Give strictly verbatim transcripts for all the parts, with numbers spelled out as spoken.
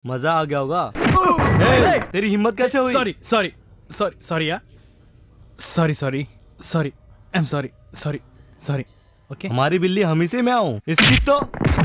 मजा आ गया होगा। hey, तेरी हिम्मत कैसे हुई? सॉरी सॉरी सॉरी सॉरी यार, sorry sorry sorry I am sorry sorry sorry. Okay, हमारी बिल्ली हम ही से मैं आऊं इसकी तो।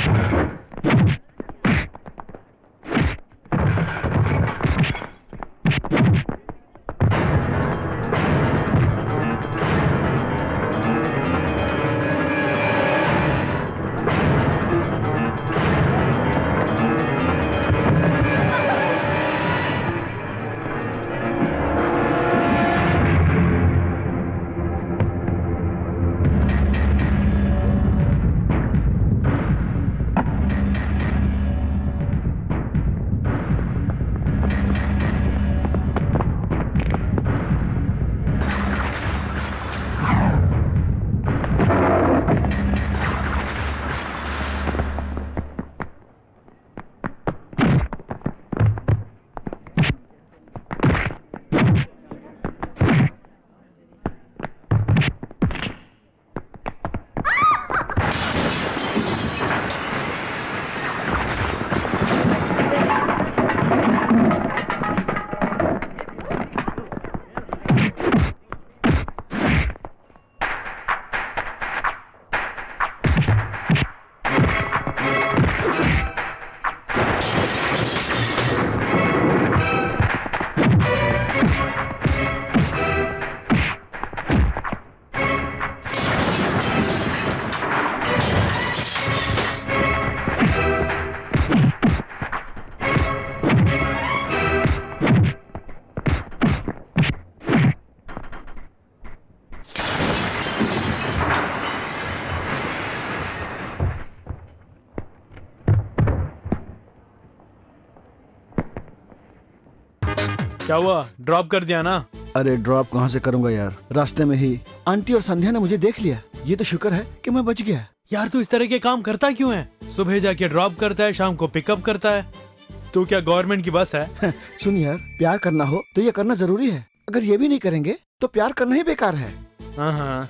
क्या हुआ, ड्रॉप कर दिया ना? अरे ड्रॉप कहाँ से करूंगा यार, रास्ते में ही आंटी और संध्या ने मुझे देख लिया। ये तो शुक्र है कि मैं बच गया। यार तू इस तरह के काम करता क्यों है? सुबह जाके ड्रॉप करता है, शाम को पिकअप करता है। तू क्या गवर्नमेंट की बस है? सुन यार, प्यार करना हो तो ये करना जरूरी है। अगर ये भी नहीं करेंगे तो प्यार करना ही बेकार है। हाँ,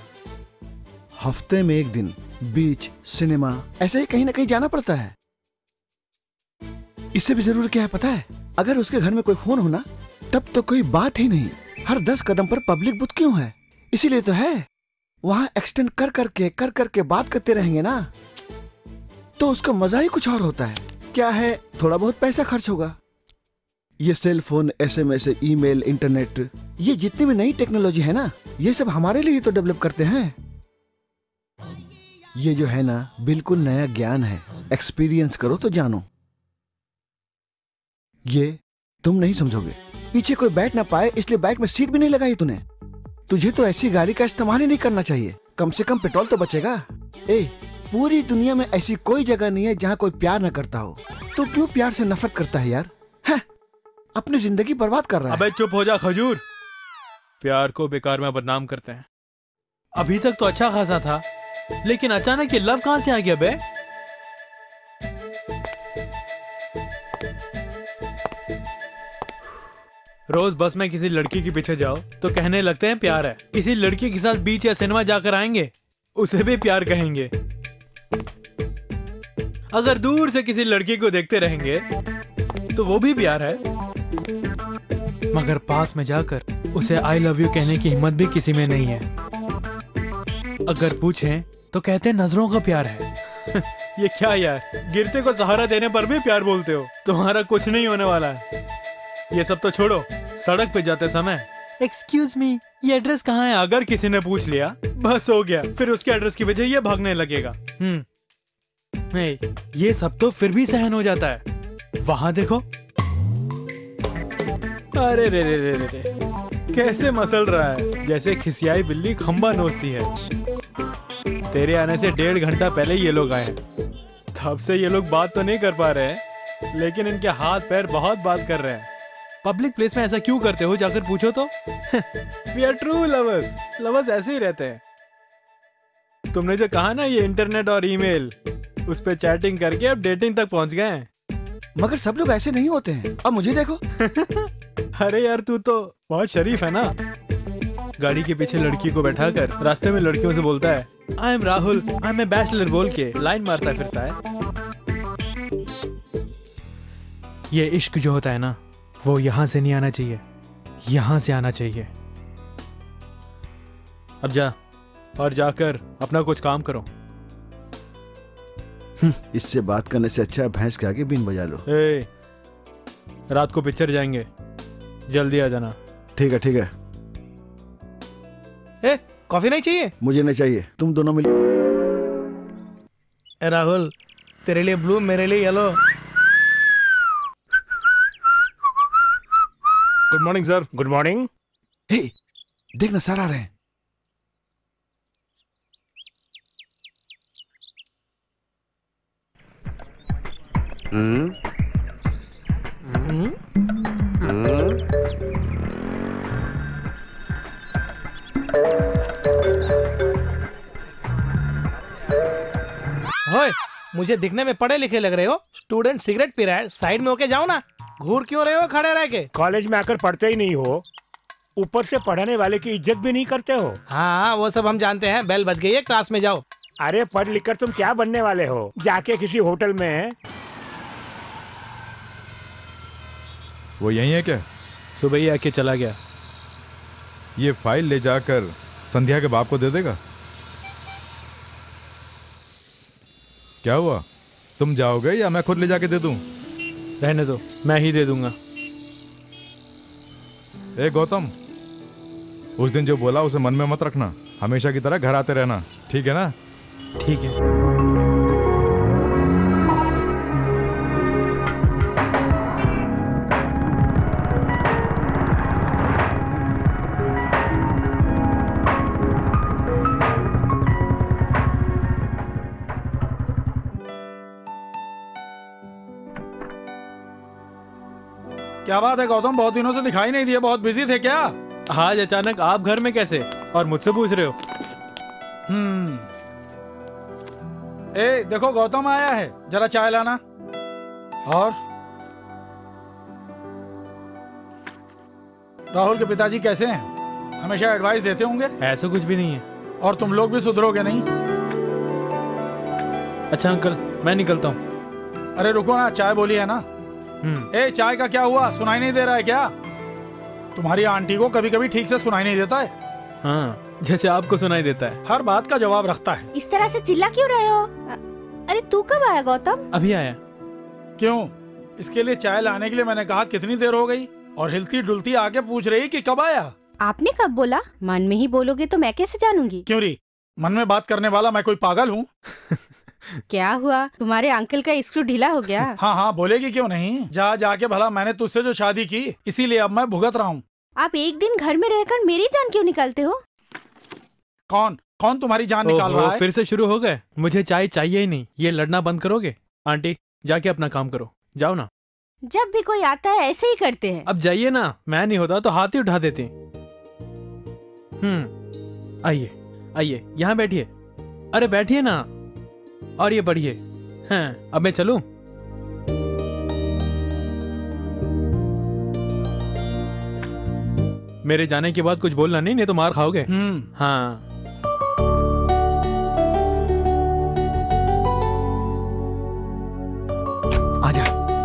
हफ्ते में एक दिन बीच, सिनेमा, ऐसे ही कहीं ना कहीं जाना पड़ता है। इससे भी जरूरी क्या है पता है? अगर उसके घर में कोई फोन हो ना, तब तो कोई बात ही नहीं। हर दस कदम पर पब्लिक बूथ क्यों है? इसीलिए तो है। वहाँ एक्सटेंड कर करके कर करके बात करते रहेंगे ना, तो उसका मजा ही कुछ और होता है। क्या है, थोड़ा बहुत पैसा खर्च होगा। ये cell phone, SMS, email, internet, ये जितनी भी नई टेक्नोलॉजी है ना, ये सब हमारे लिए तो डेवलप करते हैं। ये जो है ना, बिल्कुल नया ज्ञान है। एक्सपीरियंस करो तो जानो। ये तुम नहीं समझोगे। पीछे कोई बैठ ना पाए इसलिए बाइक में सीट भी नहीं लगाई तूने। तुझे तो ऐसी गाड़ी का इस्तेमाल ही नहीं करना चाहिए। कम से कम पेट्रोल तो बचेगा। ए, पूरी दुनिया में ऐसी कोई जगह नहीं है जहाँ कोई प्यार न करता हो। तो क्यों प्यार से नफरत करता है यार? है, अपनी जिंदगी बर्बाद कर रहा है। अबे चुप हो जा खजूर। प्यार को बेकार में बदनाम करते हैं। अभी तक तो अच्छा खासा था, लेकिन अचानक ये लव कहाँ से आ गया बे? रोज बस में किसी लड़की के पीछे जाओ तो कहने लगते हैं प्यार है। किसी लड़की के साथ बीच या सिनेमा जाकर आएंगे, उसे भी प्यार कहेंगे। अगर दूर से किसी लड़की को देखते रहेंगे तो वो भी प्यार है। मगर पास में जाकर उसे आई लव यू कहने की हिम्मत भी किसी में नहीं है। अगर पूछें तो कहते हैं नजरों का प्यार है। ये क्या यार, गिरते को सहारा देने पर भी प्यार बोलते हो? तुम्हारा कुछ नहीं होने वाला है। ये सब तो छोड़ो, सड़क पे जाते समय एक्सक्यूज मी, ये एड्रेस कहाँ है? अगर किसी ने पूछ लिया, बस हो गया। फिर उसके एड्रेस की वजह ये भागने लगेगा। हम्म, नहीं, ये सब तो फिर भी सहन हो जाता है। वहां देखो, अरे रे रे रे रे रे, कैसे मसल रहा है, जैसे खिसियाई बिल्ली खंबा नोचती है। तेरे आने से डेढ़ घंटा पहले ये लोग आए हैं। तब से ये लोग बात तो नहीं कर पा रहे हैं, लेकिन इनके हाथ पैर बहुत बात कर रहे हैं। पब्लिक प्लेस में ऐसा क्यों करते हो, जाकर पूछो तो। We are true lovers, lovers ऐसे ही रहते हैं। तुमने जो कहा ना, ये इंटरनेट और ईमेल, उस पे चैटिंग करके अब डेटिंग तक पहुंच गए हैं। मगर सब लोग ऐसे नहीं होते हैं। अब मुझे देखो। अरे यार, तू तो बहुत शरीफ है ना। गाड़ी के पीछे लड़की को बैठाकर रास्ते में लड़कियों से बोलता है I am Rahul, I am a bachelor बोल के लाइन मारता फिरता है। ये इश्क जो होता है ना, वो यहाँ से नहीं आना चाहिए, यहाँ से आना चाहिए। अब जा और जाकर अपना कुछ काम करो। इससे बात करने से अच्छा है भैंस के आगे बीन बजा लो। ए, रात को पिक्चर जाएंगे, जल्दी आ जाना। ठीक है ठीक है। ए, कॉफी नहीं चाहिए? मुझे नहीं चाहिए, तुम दोनों मिल। ए राहुल, तेरे लिए ब्लू, मेरे लिए yellow. Good morning sir. Good morning. Hey, देखना सर आ रहे हैं। हम्म ओए, मुझे दिखने में पढ़े लिखे लग रहे हो। स्टूडेंट सिगरेट पी रहा है, साइड में होके जाओ ना। घूर क्यों रहे हो खड़े रह के? कॉलेज में आकर पढ़ते ही नहीं हो, ऊपर से पढ़ाने वाले की इज्जत भी नहीं करते हो। हाँ, वो सब हम जानते हैं। बेल बज गई है, क्लास में जाओ। अरे पढ़ लिख कर तुम क्या बनने वाले हो? जाके किसी होटल में। वो यही है क्या? सुबह ही आके चला गया। ये फाइल ले जाकर संध्या के बाप को दे देगा। क्या हुआ, तुम जाओगे या मैं खुद ले जाके दे दूं? रहने दो, मैं ही दे दूंगा। ए गौतम, उस दिन जो बोला उसे मन में मत रखना, हमेशा की तरह घर आते रहना, ठीक है ना? ठीक है। क्या बात है गौतम, बहुत दिनों से दिखाई नहीं दिए, बहुत बिजी थे क्या? आज अचानक आप घर में कैसे और मुझसे पूछ रहे हो? हम्म ए देखो गौतम आया है, जरा चाय लाना। और राहुल के पिताजी कैसे हैं? हमेशा एडवाइस देते होंगे। ऐसा कुछ भी नहीं है। और तुम लोग भी सुधरोगे नहीं? अच्छा अंकल, मैं निकलता हूँ। अरे रुको ना, चाय बोली है ना। हम्म ए चाय का क्या हुआ, सुनाई नहीं दे रहा है क्या? तुम्हारी आंटी को कभी कभी ठीक से सुनाई नहीं देता है। हाँ, जैसे आपको सुनाई देता है। हर बात का जवाब रखता है। इस तरह से चिल्ला क्यों रहे हो? अरे तू कब आया गौतम? अभी आया। क्यों? इसके लिए चाय लाने के लिए मैंने कहा कितनी देर हो गई, और हिलती डुलती आके पूछ रही कि कब आया। आपने कब बोला? मन में ही बोलोगे तो मैं कैसे जानूंगी? क्यों री, मन में बात करने वाला मैं कोई पागल हूँ? क्या हुआ, तुम्हारे अंकल का स्क्रू ढीला हो गया? हाँ हाँ बोलेगी क्यों नहीं। जा जाके भला मैंने तुझसे जो शादी की, इसीलिए अब मैं भुगत रहा हूँ। आप एक दिन घर में रहकर मेरी जान क्यों निकालते हो? कौन कौन तुम्हारी जान निकाल रहा है? फिर से शुरू हो गए। मुझे चाय चाहिए ही नहीं। ये लड़ना बंद करोगे? आंटी जाके अपना काम करो, जाओ ना। जब भी कोई आता है ऐसे ही करते हैं। अब जाइए ना, मैं नहीं होता तो हाथ ही उठा देते। हम्म आइए आइए, यहाँ बैठिए। अरे बैठिए ना, और ये पढ़िए। हाँ, अब मैं चलूं? मेरे जाने के बाद कुछ बोलना नहीं, नहीं तो मार खाओगे। हम्म हाँ। आजा।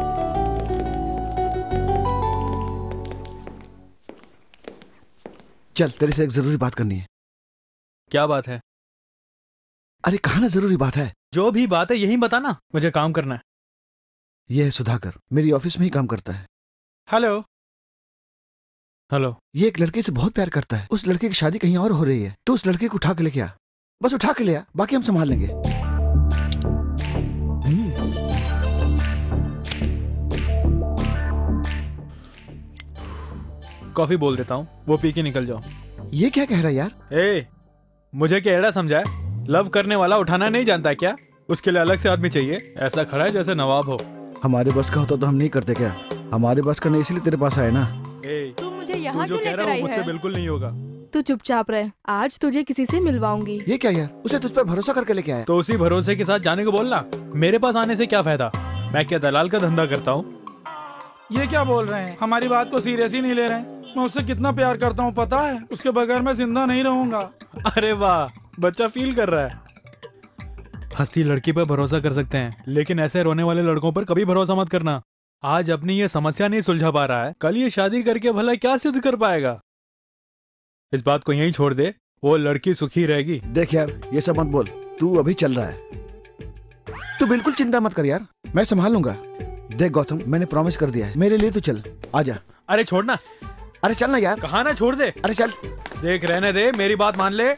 चल, तेरे से एक जरूरी बात करनी है। क्या बात है? अरे कहा ना जरूरी बात है। जो भी बात है यही बताना, मुझे काम करना है। ये है सुधाकर, मेरी ऑफिस में ही काम करता है। Hello hello. ये एक लड़के से बहुत प्यार करता है। उस लड़के की शादी कहीं और हो रही है, तो उस लड़के को उठा के लेके आ। बस उठा के ले आ, बाकी हम संभाल लेंगे। कॉफी बोल देता हूँ, वो पी के निकल जाओ। ये क्या कह रहा है यार? ए, मुझे क्या एड़ा समझा है? लव करने वाला उठाना नहीं जानता है क्या? उसके लिए अलग से आदमी चाहिए। ऐसा खड़ा है जैसे नवाब हो। हमारे बस का होता तो हम नहीं करते क्या? हमारे बस का नहीं, इसलिए तेरे पास आए ना। ए, तू मुझे यहाँ तू जो क्यों कह लेकर रहा आई है मुझसे है? बिल्कुल नहीं होगा। तू चुपचाप रहे, आज तुझे किसी से मिलवाऊंगी। ये क्या यार? उसे तुझ पर भरोसा करके लेके आया। तो उसी भरोसे के साथ जाने को बोलना। मेरे पास आने से क्या फायदा? मैं क्या दलाल का धंधा करता हूँ? ये क्या बोल रहे हैं? हमारी बात को सीरियस ही नहीं ले रहे हैं। मैं उससे कितना प्यार करता हूँ पता है? उसके बगैर मैं जिंदा नहीं रहूंगा। अरे वाह, बच्चा फील कर रहा है। हंसती लड़की पर भरोसा कर सकते हैं, लेकिन ऐसे रोने वाले लड़कों पर कभी भरोसा मत करना। आज अपनी ये समस्या नहीं सुलझा पा रहा है, कल ये शादी करके भला क्या सिद्ध कर पाएगा? इस बात को यहीं छोड़ दे, वो लड़की सुखी रहेगी। देख यार, ये सब मत बोल, तू अभी चल रहा है। तू बिल्कुल चिंता मत कर यार, मैं संभाल लूंगा। देख गौतम, मैंने प्रॉमिस कर दिया है, मेरे लिए तो चल, आजा। अरे छोड़ना। अरे चल ना यार। कहा ना छोड़ दे। अरे चल। देख, रहने दे, मेरी बात मान ले।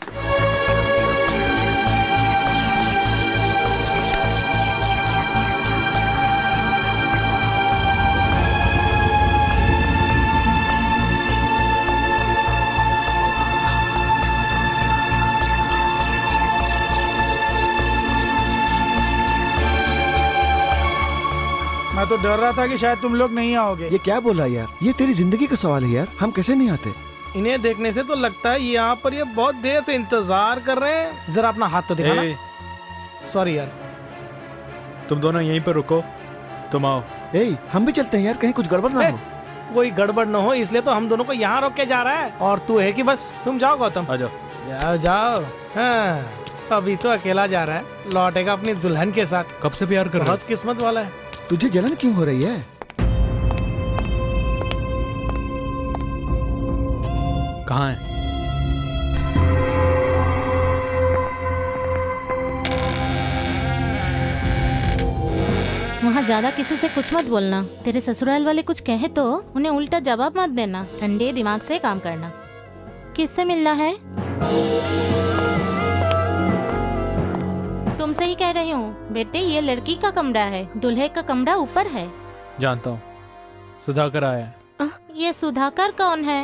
मैं तो डर रहा था कि शायद तुम लोग नहीं आओगे। ये क्या बोल रहा है यार, ये तेरी जिंदगी का सवाल है यार, हम कैसे नहीं आते? इन्हें देखने से तो लगता है यहाँ पर ये बहुत देर से इंतजार कर रहे हैं। जरा अपना हाथ तो दिखाना। सॉरी यार। तुम दोनों यहीं पर रुको, तुम आओ। ए, हम भी चलते हैं यार, कहीं कुछ गड़बड़ ना हो। कोई गड़बड़ ना हो इसलिए तो हम दोनों को यहाँ रोक के जा रहा है, और तू है कि बस तुम जाओ गौतम। आ जाओ जाओ जाओ। हाँ, अभी तो अकेला जा रहा है, लौटेगा अपनी दुल्हन के साथ। कब से प्यार कर रहा है? बहुत किस्मत वाला है। तुझे जलन क्यों हो रही है? कहाँ है? वहाँ ज्यादा किसी से कुछ मत बोलना। तेरे ससुराल वाले कुछ कहे तो उन्हें उल्टा जवाब मत देना। ठंडे दिमाग से काम करना। किससे मिलना है? तुमसे ही कह रही हूँ बेटे, ये लड़की का कमरा है, दूल्हे का कमरा ऊपर है। जानता हूँ, सुधाकर आया है। ये सुधाकर कौन है?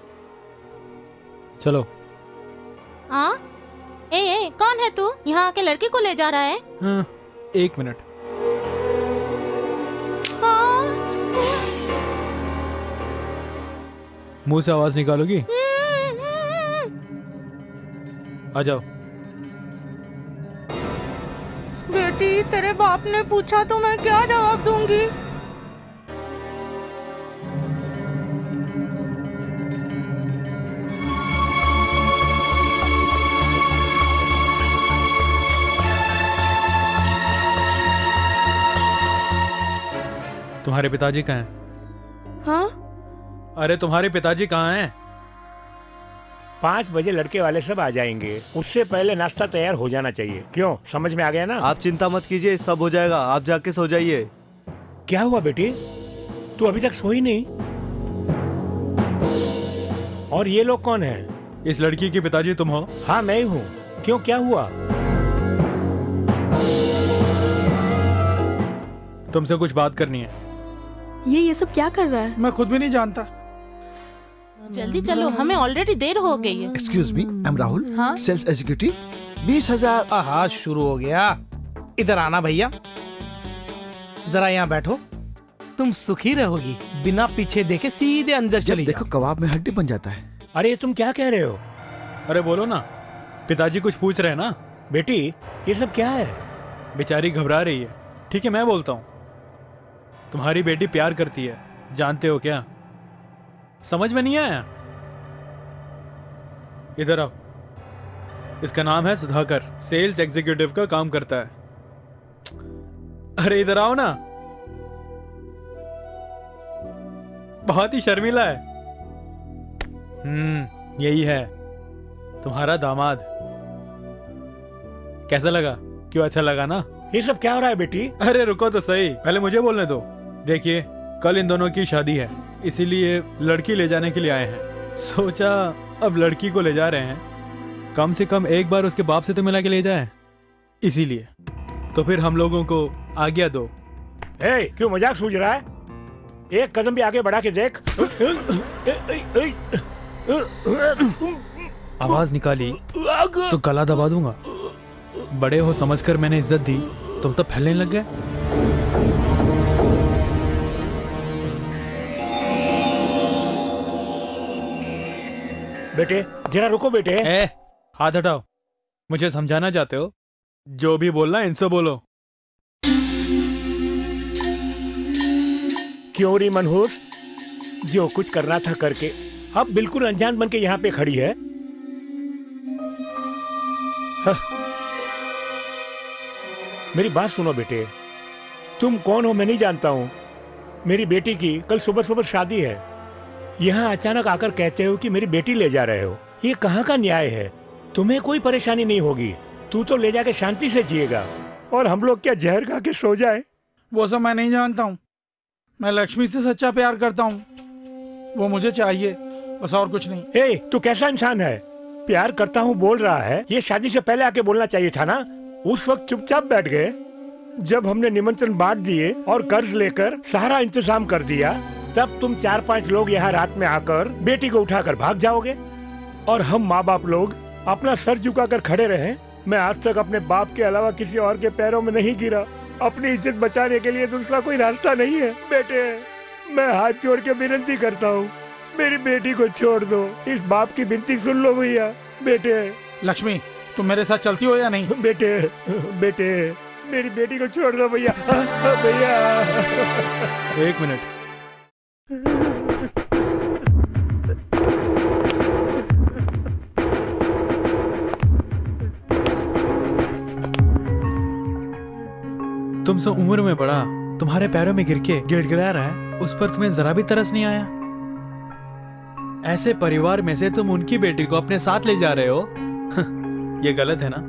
चलो। आ? ए, ए, कौन है तू? यहाँ आके लड़की को ले जा रहा है? हाँ, एक मिनट। मुंह से आवाज निकालोगी? आ जाओ। बेटी, तेरे बाप ने पूछा तो मैं क्या जवाब दूंगी? तुम्हारे पिताजी कहाँ हैं? हाँ? अरे तुम्हारे पिताजी कहाँ हैं? पाँच बजे लड़के वाले सब आ जाएंगे, उससे पहले नाश्ता तैयार हो जाना चाहिए। क्यों, समझ में आ गया ना? आप चिंता मत कीजिए, सब हो जाएगा, आप जाके सो जाइए। क्या हुआ बेटी, तू अभी तक सोई नहीं? और ये लोग कौन हैं? इस लड़की के पिताजी तुम हो? हाँ मैं ही हूँ। क्यों, क्या हुआ? तुमसे कुछ बात करनी है। ये ये सब क्या कर रहा है? मैं खुद भी नहीं जानता। जल्दी चलो, हमें ऑलरेडी देर हो गई है। Excuse me, I am Rahul, हाँ? Sales executive. बीस हजार। आहा, शुरू हो गया। इधर आना भैया, जरा यहाँ बैठो। तुम सुखी रहोगी, बिना पीछे देखे सीधे अंदर चली देखो कबाब में हड्डी बन जाता है। अरे तुम क्या कह रहे हो? अरे बोलो ना, पिताजी कुछ पूछ रहे हैं ना। बेटी ये सब क्या है? बेचारी घबरा रही है। ठीक है मैं बोलता हूँ, तुम्हारी बेटी प्यार करती है, जानते हो क्या? समझ में नहीं आया? इधर आओ। इसका नाम है सुधाकर, सेल्स एग्जीक्यूटिव का काम करता है। अरे इधर आओ ना, बहुत ही शर्मीला है। हम्म यही है तुम्हारा दामाद। कैसा लगा? क्यों अच्छा लगा ना? ये सब क्या हो रहा है बेटी? अरे रुको तो सही, पहले मुझे बोलने दो। देखिए, कल इन दोनों की शादी है, इसीलिए लड़की ले जाने के लिए आए हैं। सोचा अब लड़की को ले जा रहे हैं, कम से कम एक बार उसके बाप से तो मिला के ले जाए, इसीलिए। तो फिर हम लोगों को आज्ञा दो। ए, क्यों मजाक सूझ रहा है? एक कदम भी आगे बढ़ा के देख। आवाज निकाली तो गला दबा दूंगा। बड़े हो समझकर मैंने इज्जत दी, तुम तो फैलने लग गए। बेटे जरा रुको बेटे। ए, हाथ हटाओ। मुझे समझाना चाहते हो? जो भी बोलना इनसे बोलो। क्यों री मनहूस, जो कुछ करना था करके अब बिल्कुल अनजान बन के यहाँ पे खड़ी है। हाँ। मेरी बात सुनो बेटे, तुम कौन हो मैं नहीं जानता हूँ, मेरी बेटी की कल सुबह सुबह शादी है, यहाँ अचानक आकर कहते हो कि मेरी बेटी ले जा रहे हो। ये कहाँ का न्याय है? तुम्हें कोई परेशानी नहीं होगी, तू तो ले जाके शांति से जिएगा, और हम लोग क्या जहर खा के सो जाए? वो सब मैं नहीं जानता हूँ। मैं लक्ष्मी से सच्चा प्यार करता हूँ, वो मुझे चाहिए, बस और कुछ नहीं। ए, तू कैसा इंसान है? प्यार करता हूँ बोल रहा है, ये शादी से पहले आके बोलना चाहिए था ना। उस वक्त चुपचाप बैठ गए। जब हमने निमंत्रण बांट दिए और कर्ज लेकर सारा इंतजाम कर दिया, तब तुम चार पांच लोग यहाँ रात में आकर बेटी को उठाकर भाग जाओगे, और हम माँ बाप लोग अपना सर झुकाकर खड़े रहे। मैं आज तक अपने बाप के अलावा किसी और के पैरों में नहीं गिरा। अपनी इज्जत बचाने के लिए दूसरा कोई रास्ता नहीं है। बेटे, मैं हाथ जोड़ के विनती करता हूँ, मेरी बेटी को छोड़ दो। इस बाप की विनती सुन लो भैया। बेटे। लक्ष्मी, तुम मेरे साथ चलती हो या नहीं? बेटे, बेटे, मेरी बेटी को छोड़ दो भैया। भैया। एक मिनट। तुमसे उम्र में बड़ा तुम्हारे पैरों में गिर के गिड़गिड़ा रहा है, उस पर तुम्हें जरा भी तरस नहीं आया? ऐसे परिवार में से तुम उनकी बेटी को अपने साथ ले जा रहे हो, ये गलत है ना?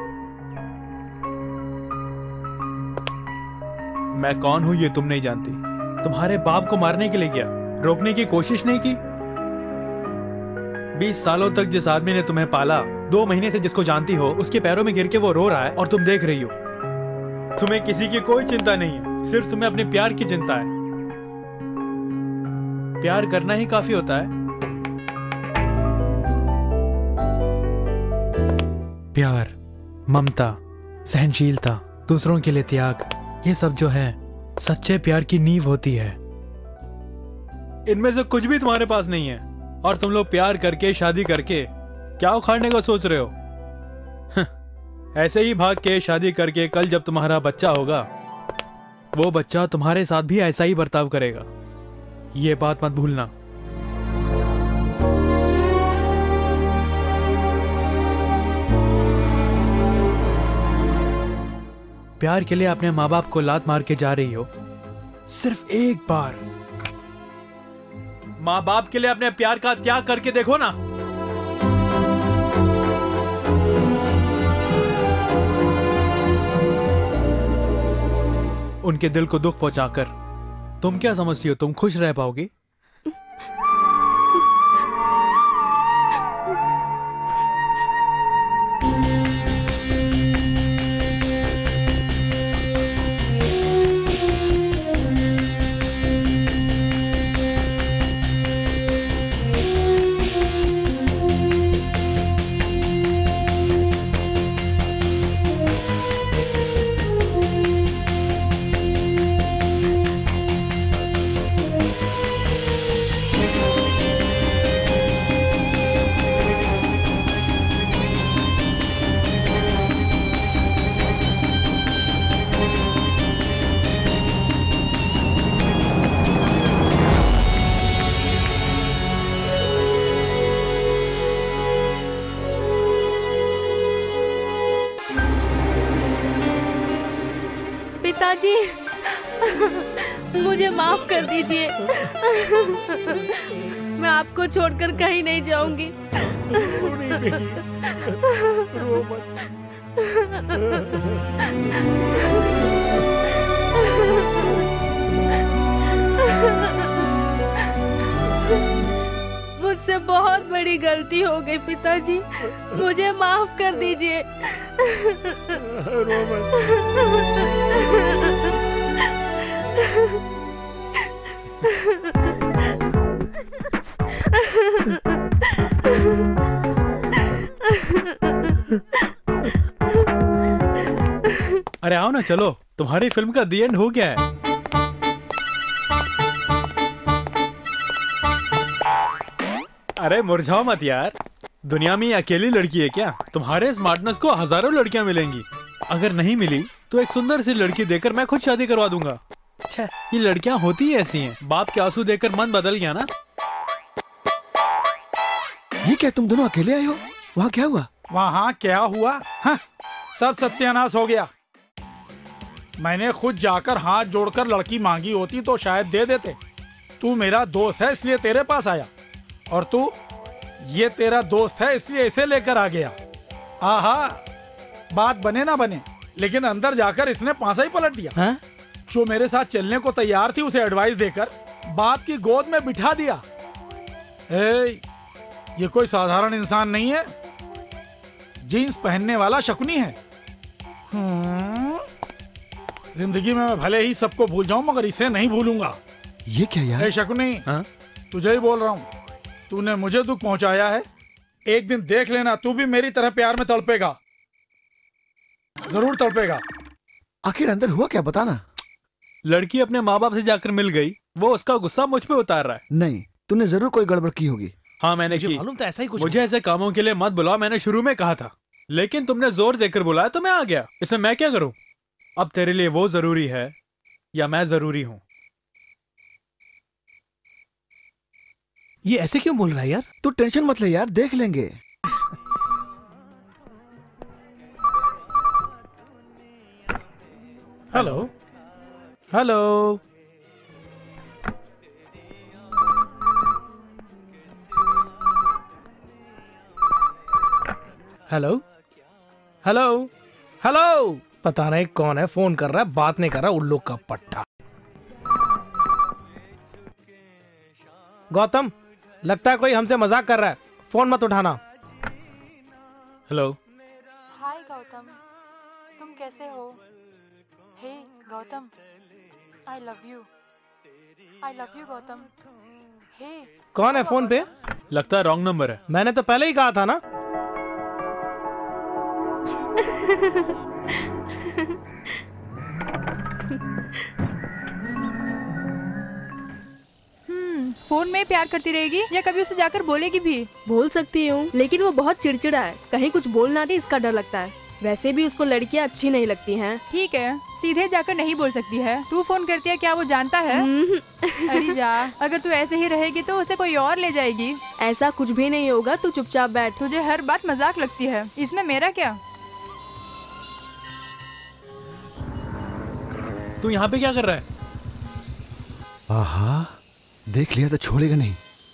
मैं कौन हूं ये तुम नहीं जानती। तुम्हारे बाप को मारने के लिए किया, रोकने की कोशिश नहीं की। बीस सालों तक जिस आदमी ने तुम्हें पाला, दो महीने से जिसको जानती हो, उसके पैरों में गिर के वो रो रहा है और तुम देख रही हो। तुम्हें किसी की कोई चिंता नहीं है, सिर्फ तुम्हें अपने प्यार की चिंता है। प्यार करना ही काफी होता है। प्यार, ममता, सहनशीलता, दूसरों के लिए त्याग, ये सब जो है सच्चे प्यार की नींव होती है। इनमें से कुछ भी तुम्हारे पास नहीं है, और तुम लोग प्यार करके शादी करके क्या उखाड़ने का सोच रहे हो? ऐसे ही भाग के शादी करके कल जब तुम्हारा बच्चा होगा, वो बच्चा तुम्हारे साथ भी ऐसा ही बर्ताव करेगा। ये बात मत भूलना। प्यार के लिए अपने माँ बाप को लात मार के जा रही हो, सिर्फ एक बार माँ बाप के लिए अपने प्यार का त्याग करके देखो ना। उनके दिल को दुख पहुंचाकर तुम क्या समझती हो तुम खुश रह पाओगी? पिताजी, मुझे माफ कर दीजिए। मैं आपको छोड़कर कहीं नहीं जाऊंगी। रो मत। मुझसे बहुत बड़ी गलती हो गई पिताजी, मुझे माफ कर दीजिए। रो मत। अरे आओ ना, चलो, तुम्हारी फिल्म का दी एंड हो गया है। अरे मुरझाओ मत यार, दुनिया में ये अकेली लड़की है क्या? तुम्हारे स्मार्टनेस को हजारों लड़कियां मिलेंगी। अगर नहीं मिली तो एक सुंदर सी लड़की देकर मैं खुद शादी करवा दूंगा। अच्छा, ये लड़कियां होती ही ऐसी हैं। बाप के आंसू देकर मन बदल गया ना। ये क्या, तुम दोनों अकेले आए हो? वहाँ क्या हुआ? वहाँ क्या हुआ? हाँ, सब सत्यानाश हो गया। मैंने खुद जाकर हाथ जोड़कर लड़की मांगी होती तो शायद दे देते। तू मेरा दोस्त है इसलिए तेरे पास आया, और तू ये तेरा दोस्त है इसलिए इसे लेकर आ गया। आहा, बात बने ना बने, लेकिन अंदर जाकर इसने पासा ही पलट दिया। हा? जो मेरे साथ चलने को तैयार थी उसे एडवाइस देकर बाप की गोद में बिठा दिया। ए, ये कोई साधारण इंसान नहीं है, जीन्स पहनने वाला शकुनी है। हम्म, जिंदगी में मैं भले ही सबको भूल जाऊं मगर इसे नहीं भूलूंगा। ये क्या यार? ए शकुनी, हाँ? तुझे ही बोल रहा हूँ, तूने मुझे दुख पहुंचाया है। एक दिन देख लेना तू भी मेरी तरह प्यार में तड़पेगा, जरूर तड़पेगा। आखिर अंदर हुआ क्या, बताना। लड़की अपने माँ बाप से जाकर मिल गई, वो उसका गुस्सा मुझ पे उतार रहा है। नहीं, तूने जरूर कोई गड़बड़ की होगी। हाँ मैंने की। मालूम था ऐसा ही कुछ। मुझे ऐसे कामों के लिए मत बुलाओ, मैंने शुरू में कहा था, लेकिन तुमने जोर देकर बुलाया तो मैं आ गया। इसमें मैं क्या करूं? अब तेरे लिए वो जरूरी है या मैं जरूरी हूं? ये ऐसे क्यों बोल रहा है यार? तू टेंशन मत ले यार, देख लेंगे। Hello hello hello hello hello. पता नहीं कौन है, फोन कर रहा है, बात नहीं कर रहा, उल्लू का पट्टा। गौतम, लगता है कोई हमसे मजाक कर रहा है, फोन मत उठाना। हेलो। हाय गौतम, तुम कैसे हो? Hey Gautam, I love you, I love you Gautam. Hey कौन है फोन पे? लगता है रॉन्ग नंबर है। मैंने तो पहले ही कहा था ना। हम्म, फोन में प्यार करती रहेगी या कभी उसे जाकर बोलेगी भी? बोल सकती हूँ, लेकिन वो बहुत चिड़चिड़ा है, कहीं कुछ बोल ना दे इसका डर लगता है। वैसे भी उसको लड़कियाँ अच्छी नहीं लगती हैं। ठीक है, सीधे जाकर नहीं बोल सकती है। तू फोन करती है, क्या वो जानता है? अरे जा, अगर तू ऐसे ही रहेगी तो उसे कोई और ले जाएगी। ऐसा कुछ भी नहीं होगा, तू चुपचाप बैठ। तुझे हर बात मजाक लगती है, इसमें मेरा क्या? तू यहाँ पे क्या कर रहा है? आहा, देख लिया तो छोड़ेगा नहीं।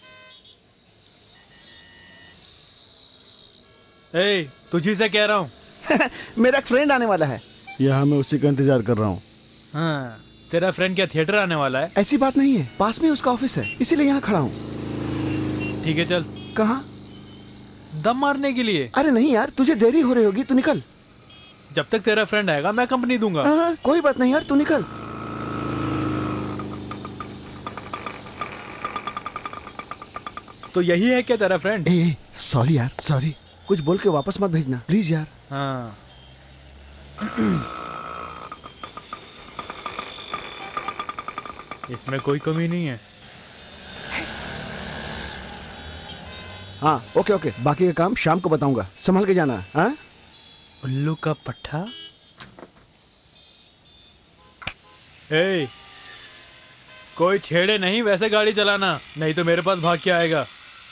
ए, तुझी से कह रहा हूँ। मेरा एक फ्रेंड आने वाला है, यहाँ मैं उसी का इंतजार कर रहा हूँ। हाँ, तेरा फ्रेंड क्या थिएटर आने वाला है? ऐसी बात नहीं है, पास में उसका ऑफिस है, इसीलिए यहाँ खड़ा हूँ। ठीक है चल। कहाँ? दम मारने के लिए। अरे नहीं यार, तुझे देरी हो रही होगी, तू निकल। जब तक तेरा फ्रेंड आएगा मैं कंपनी दूंगा। हाँ, कोई बात नहीं यार, तू निकल। तो यही है क्या तेरा फ्रेंड? ए, सॉरी यार, सॉरी। कुछ बोल के वापस मत भेजना प्लीज यार। हाँ। इसमें कोई कमी नहीं है। हाँ ओके ओके, बाकी का काम शाम को बताऊंगा, संभल के जाना। हाँ, उल्लू का पट्टा। ए, कोई छेड़े नहीं, वैसे गाड़ी चलाना, नहीं तो मेरे पास भाग के आएगा।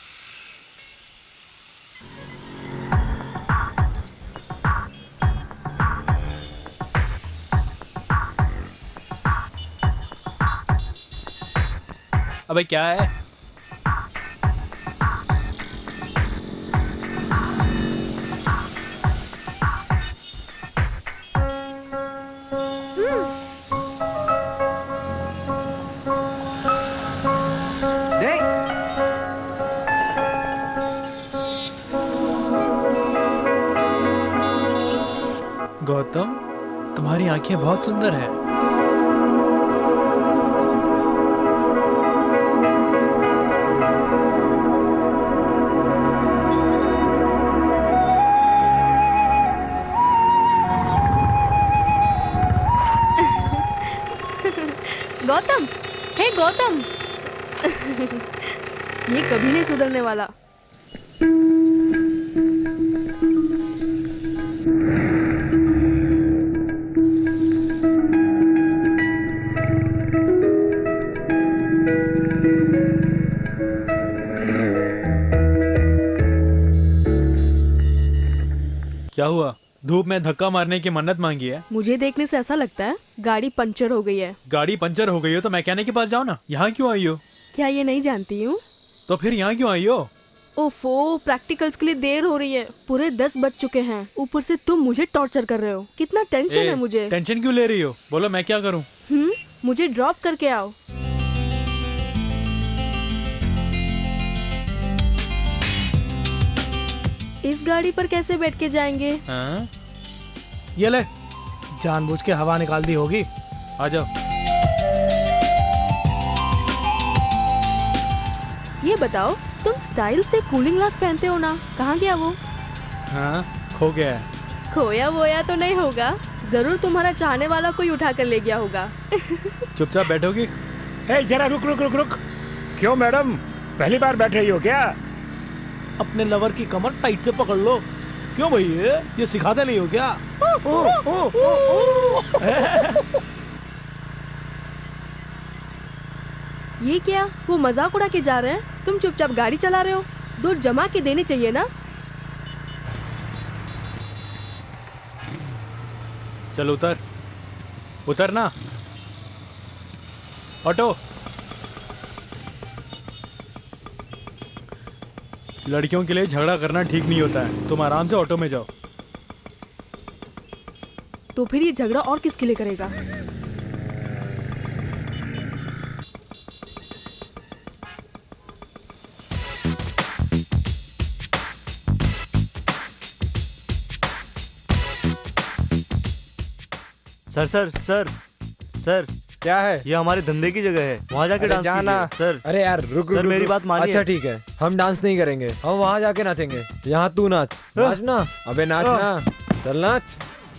अबे क्या है? गौतम, तुम्हारी आंखें बहुत सुंदर हैं। गौतम, हे गौतम। ये कभी नहीं सुधरने वाला। क्या हुआ? धूप में धक्का मारने की मन्नत मांगी है। मुझे देखने से ऐसा लगता है गाड़ी पंचर हो गई है। गाड़ी पंचर हो गई हो तो मैकेनिक के पास जाओ ना, यहाँ क्यों आई हो? क्या ये नहीं जानती हूँ? तो फिर यहाँ क्यों आई हो? ओफो, प्रैक्टिकल्स के लिए देर हो रही है। पूरे दस बज चुके हैं, ऊपर से तुम मुझे टॉर्चर कर रहे हो। कितना टेंशन ए, है मुझे। टेंशन क्यों ले रही हो? बोलो मैं क्या करूँ? हम्म, मुझे ड्रॉप करके आओ। इस गाड़ी पर कैसे बैठ के जाएंगे? हाँ? ये ले, जानबूझ के हवा निकाल दी होगी। आ जाओ। ये बताओ, तुम स्टाइल से कूलिंग ग्लास पहनते हो ना, कहाँ गया वो? हाँ, खो गया है। खोया वोया तो नहीं होगा? जरूर तुम्हारा चाहने वाला कोई उठा कर ले गया होगा। चुपचाप बैठोगी? ए, जरा रुक रुक रुक रुक। क्यों मैडम, पहली बार बैठ रही हो क्या? अपने लवर की कमर टाइट से पकड़ लो। क्यों भैया, ये सिखाते नहीं हो क्या? ओ, ओ, ओ, ओ। ये क्या, वो मजाक उड़ा के जा रहे हैं? तुम चुपचाप गाड़ी चला रहे हो। दो जमा के देनी चाहिए ना। चल उतर, उतर ना। ऑटो। लड़कियों के लिए झगड़ा करना ठीक नहीं होता है। तुम आराम से ऑटो में जाओ। तो फिर ये झगड़ा और किसके लिए करेगा? सर सर सर सर क्या है? ये हमारे धंधे की जगह है, वहाँ जाके डांस जाना सर। अरे यार रुक रुक सर मेरी रुक। बात मानिए। अच्छा ठीक है, हम डांस नहीं करेंगे, हम वहाँ जाके नाचेंगे। यहाँ तू नाच। नाचना, अबे नाचना, चल नाच।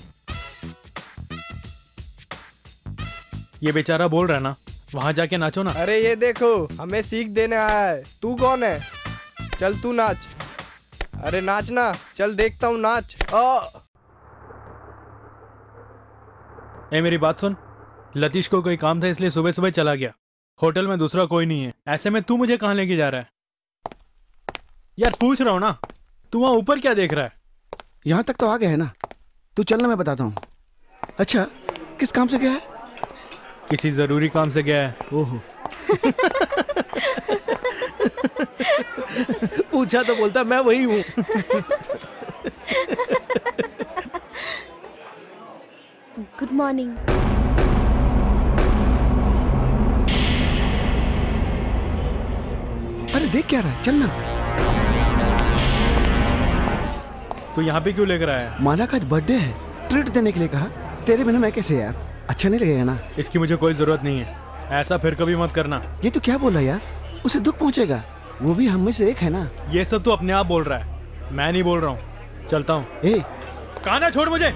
ये बेचारा बोल रहा है ना, वहाँ जाके नाचो ना। अरे ये देखो, हमें सीख देने आया है। तू कौन है? चल तू नाच। अरे नाचना, चल देखता हूँ नाच। ए मेरी बात सुन, लतीश को कोई काम था इसलिए सुबह सुबह चला गया। होटल में दूसरा कोई नहीं है, ऐसे में तू मुझे कहाँ लेके जा रहा है? यार पूछ रहा हूँ ना, तू वहाँ ऊपर क्या देख रहा है? यहाँ तक तो आ गया है ना, तू चलना, मैं बताता हूँ। अच्छा, किस काम से गया है? किसी जरूरी काम से गया है। ओहो। पूछा तो बोलता मैं वही हूँ। Good morning. अरे देख क्या रहा है, चलना। तू यहाँ पे क्यों लेकर आया है? माला का आज बर्थडे है, ट्रीट देने के लिए कहा। तेरे बिना मैं कैसे यार, अच्छा नहीं लगेगा ना? इसकी मुझे कोई जरूरत नहीं है, ऐसा फिर कभी मत करना। ये तो क्या बोल रहा है यार, उसे दुख पहुंचेगा, वो भी हम में से एक है ना। ये सब तो अपने आप बोल रहा है, मैं नहीं बोल रहा हूँ। चलता हूँ। ए, कहाँ ना, छोड़ मुझे।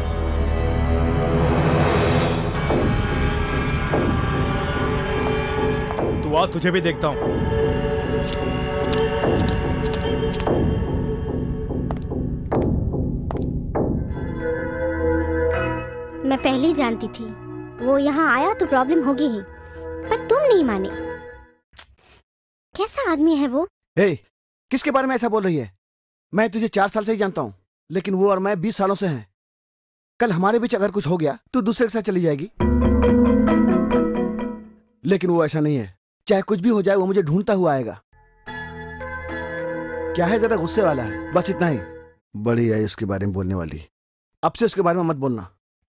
तू आ, तुझे भी देखता हूँ। मैं पहले ही जानती थी वो यहाँ आया तो प्रॉब्लम होगी ही, पर तुम नहीं माने। कैसा आदमी है वो? ए, किसके बारे में ऐसा बोल रही है? मैं तुझे चार साल से ही जानता हूँ, लेकिन वो और मैं बीस सालों से हैं। कल हमारे बीच अगर कुछ हो गया तो दूसरे के साथ चली जाएगी, लेकिन वो ऐसा नहीं है। चाहे कुछ भी हो जाए वो मुझे ढूंढता हुआ आएगा। क्या है, जरा गुस्से वाला है, बस इतना ही। बड़ी है उसके बारे में बोलने वाली, अब से उसके बारे में मत बोलना।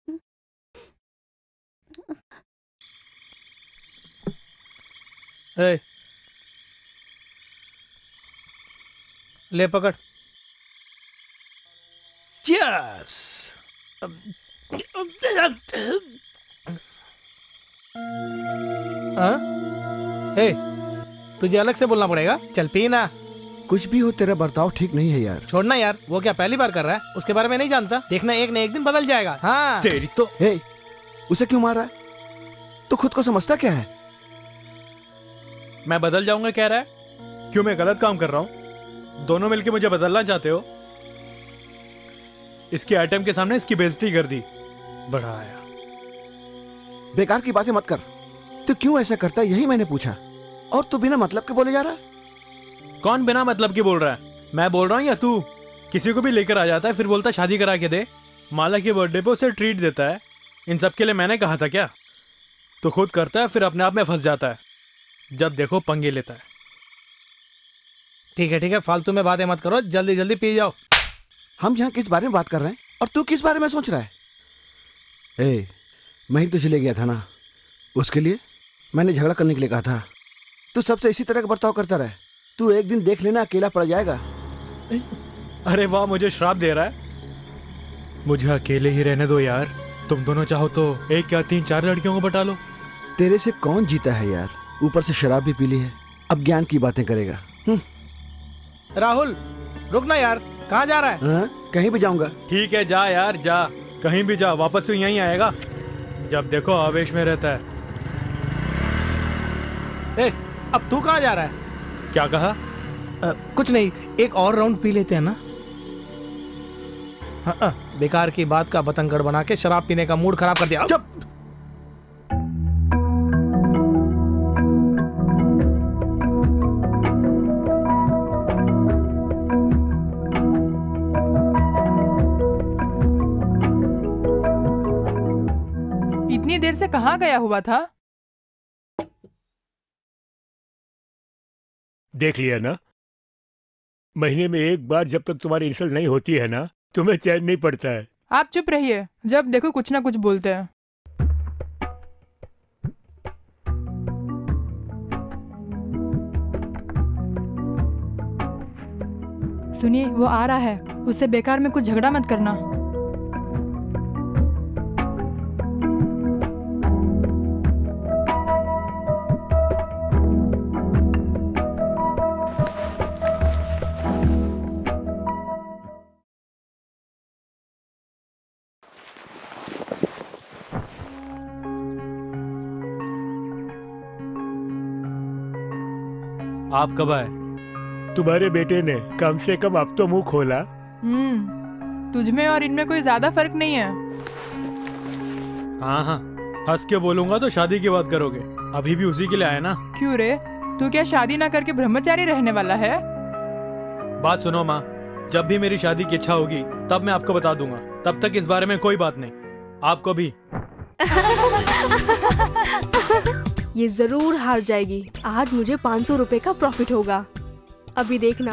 ए, ले पकड़। Yes. हाँ? ए, तुझे अलग से बोलना पड़ेगा। चल पीना। कुछ भी हो, तेरा बर्ताव ठीक नहीं है यार। छोड़ना यार, वो क्या पहली बार कर रहा है? उसके बारे में नहीं जानता, देखना एक न एक दिन बदल जाएगा। हाँ तेरी तो। ए, उसे क्यों मार रहा है? तो खुद को समझता क्या है? मैं बदल जाऊंगा कह रहा है? क्यों, मैं गलत काम कर रहा हूं? दोनों मिलके मुझे बदलना चाहते हो? इसके आइटम के सामने इसकी बेइज्जती कर दी। बड़ा आया। बेकार की बातें मत कर। तो क्यों ऐसा करता है, यही मैंने पूछा। और तू बिना मतलब के बोले जा रहा है। कौन बिना मतलब के बोल रहा है? मैं बोल रहा हूं या तू? किसी को भी लेकर आ जाता है, फिर बोलता है शादी करा के दे। माला के बर्थडे पे उसे ट्रीट देता है। इन सब के लिए मैंने कहा था क्या? तो खुद करता है, फिर अपने आप में फंस जाता है। जब देखो पंगे लेता है। ठीक है ठीक है, फालतू में बातें मत करो, जल्दी जल्दी पी जाओ। हम यहाँ किस बारे में बात कर रहे हैं और तू किस बारे में सोच रहा है? ए, मैं ही तुझे ले गया था ना, उसके लिए मैंने झगड़ा करने के लिए कहा था। तू सबसे इसी तरह का बर्ताव करता रहे, तू एक दिन देख लेना अकेला पड़ जाएगा। अरे वाह, मुझे श्राप दे रहा है। मुझे अकेले ही रहने दो यार। तुम दोनों चाहो तो एक या तीन चार लड़कियों को बटा लो। तेरे से कौन जीता है यार? ऊपर से शराब भी पी ली है, अब ज्ञान की बातें करेगा। राहुल रुक ना यार, कहाँ जा रहा है? हाँ, कहीं भी जाऊंगा। ठीक है जा यार जा, कहीं भी जा, वापस तो यहीं आएगा। जब देखो आवेश में रहता है। ए, अब तू कहाँ जा रहा है? क्या कहा? आ, कुछ नहीं, एक और राउंड पी लेते हैं ना। हाँ, आ, बेकार की बात का बतंगड़ बना के शराब पीने का मूड खराब कर दिया। चुप। इतनी देर से कहाँ गया हुआ था? देख लिया ना, महीने में एक बार जब तक तुम्हारी इंसल्ट नहीं होती है ना, तुम्हें चैन नहीं पड़ता है। आप चुप रहिए, जब देखो कुछ ना कुछ बोलते हैं। सुनिए, वो आ रहा है, उससे बेकार में कुछ झगड़ा मत करना। आप कब आए? तुम्हारे बेटे ने कम से कम अब तो मुंह खोला। हम्म, तुझमें और इनमें कोई ज्यादा फर्क नहीं है। हाँ हाँ, हंस के बोलूंगा तो शादी की बात करोगे। अभी भी उसी के लिए आए ना। क्यों रे, तू क्या शादी ना करके ब्रह्मचारी रहने वाला है? बात सुनो माँ, जब भी मेरी शादी की इच्छा होगी तब मैं आपको बता दूंगा। तब तक इस बारे में कोई बात नहीं। आपको भी। ये जरूर हार जाएगी। आज मुझे पाँच सौ रुपए का प्रॉफिट होगा, अभी देखना।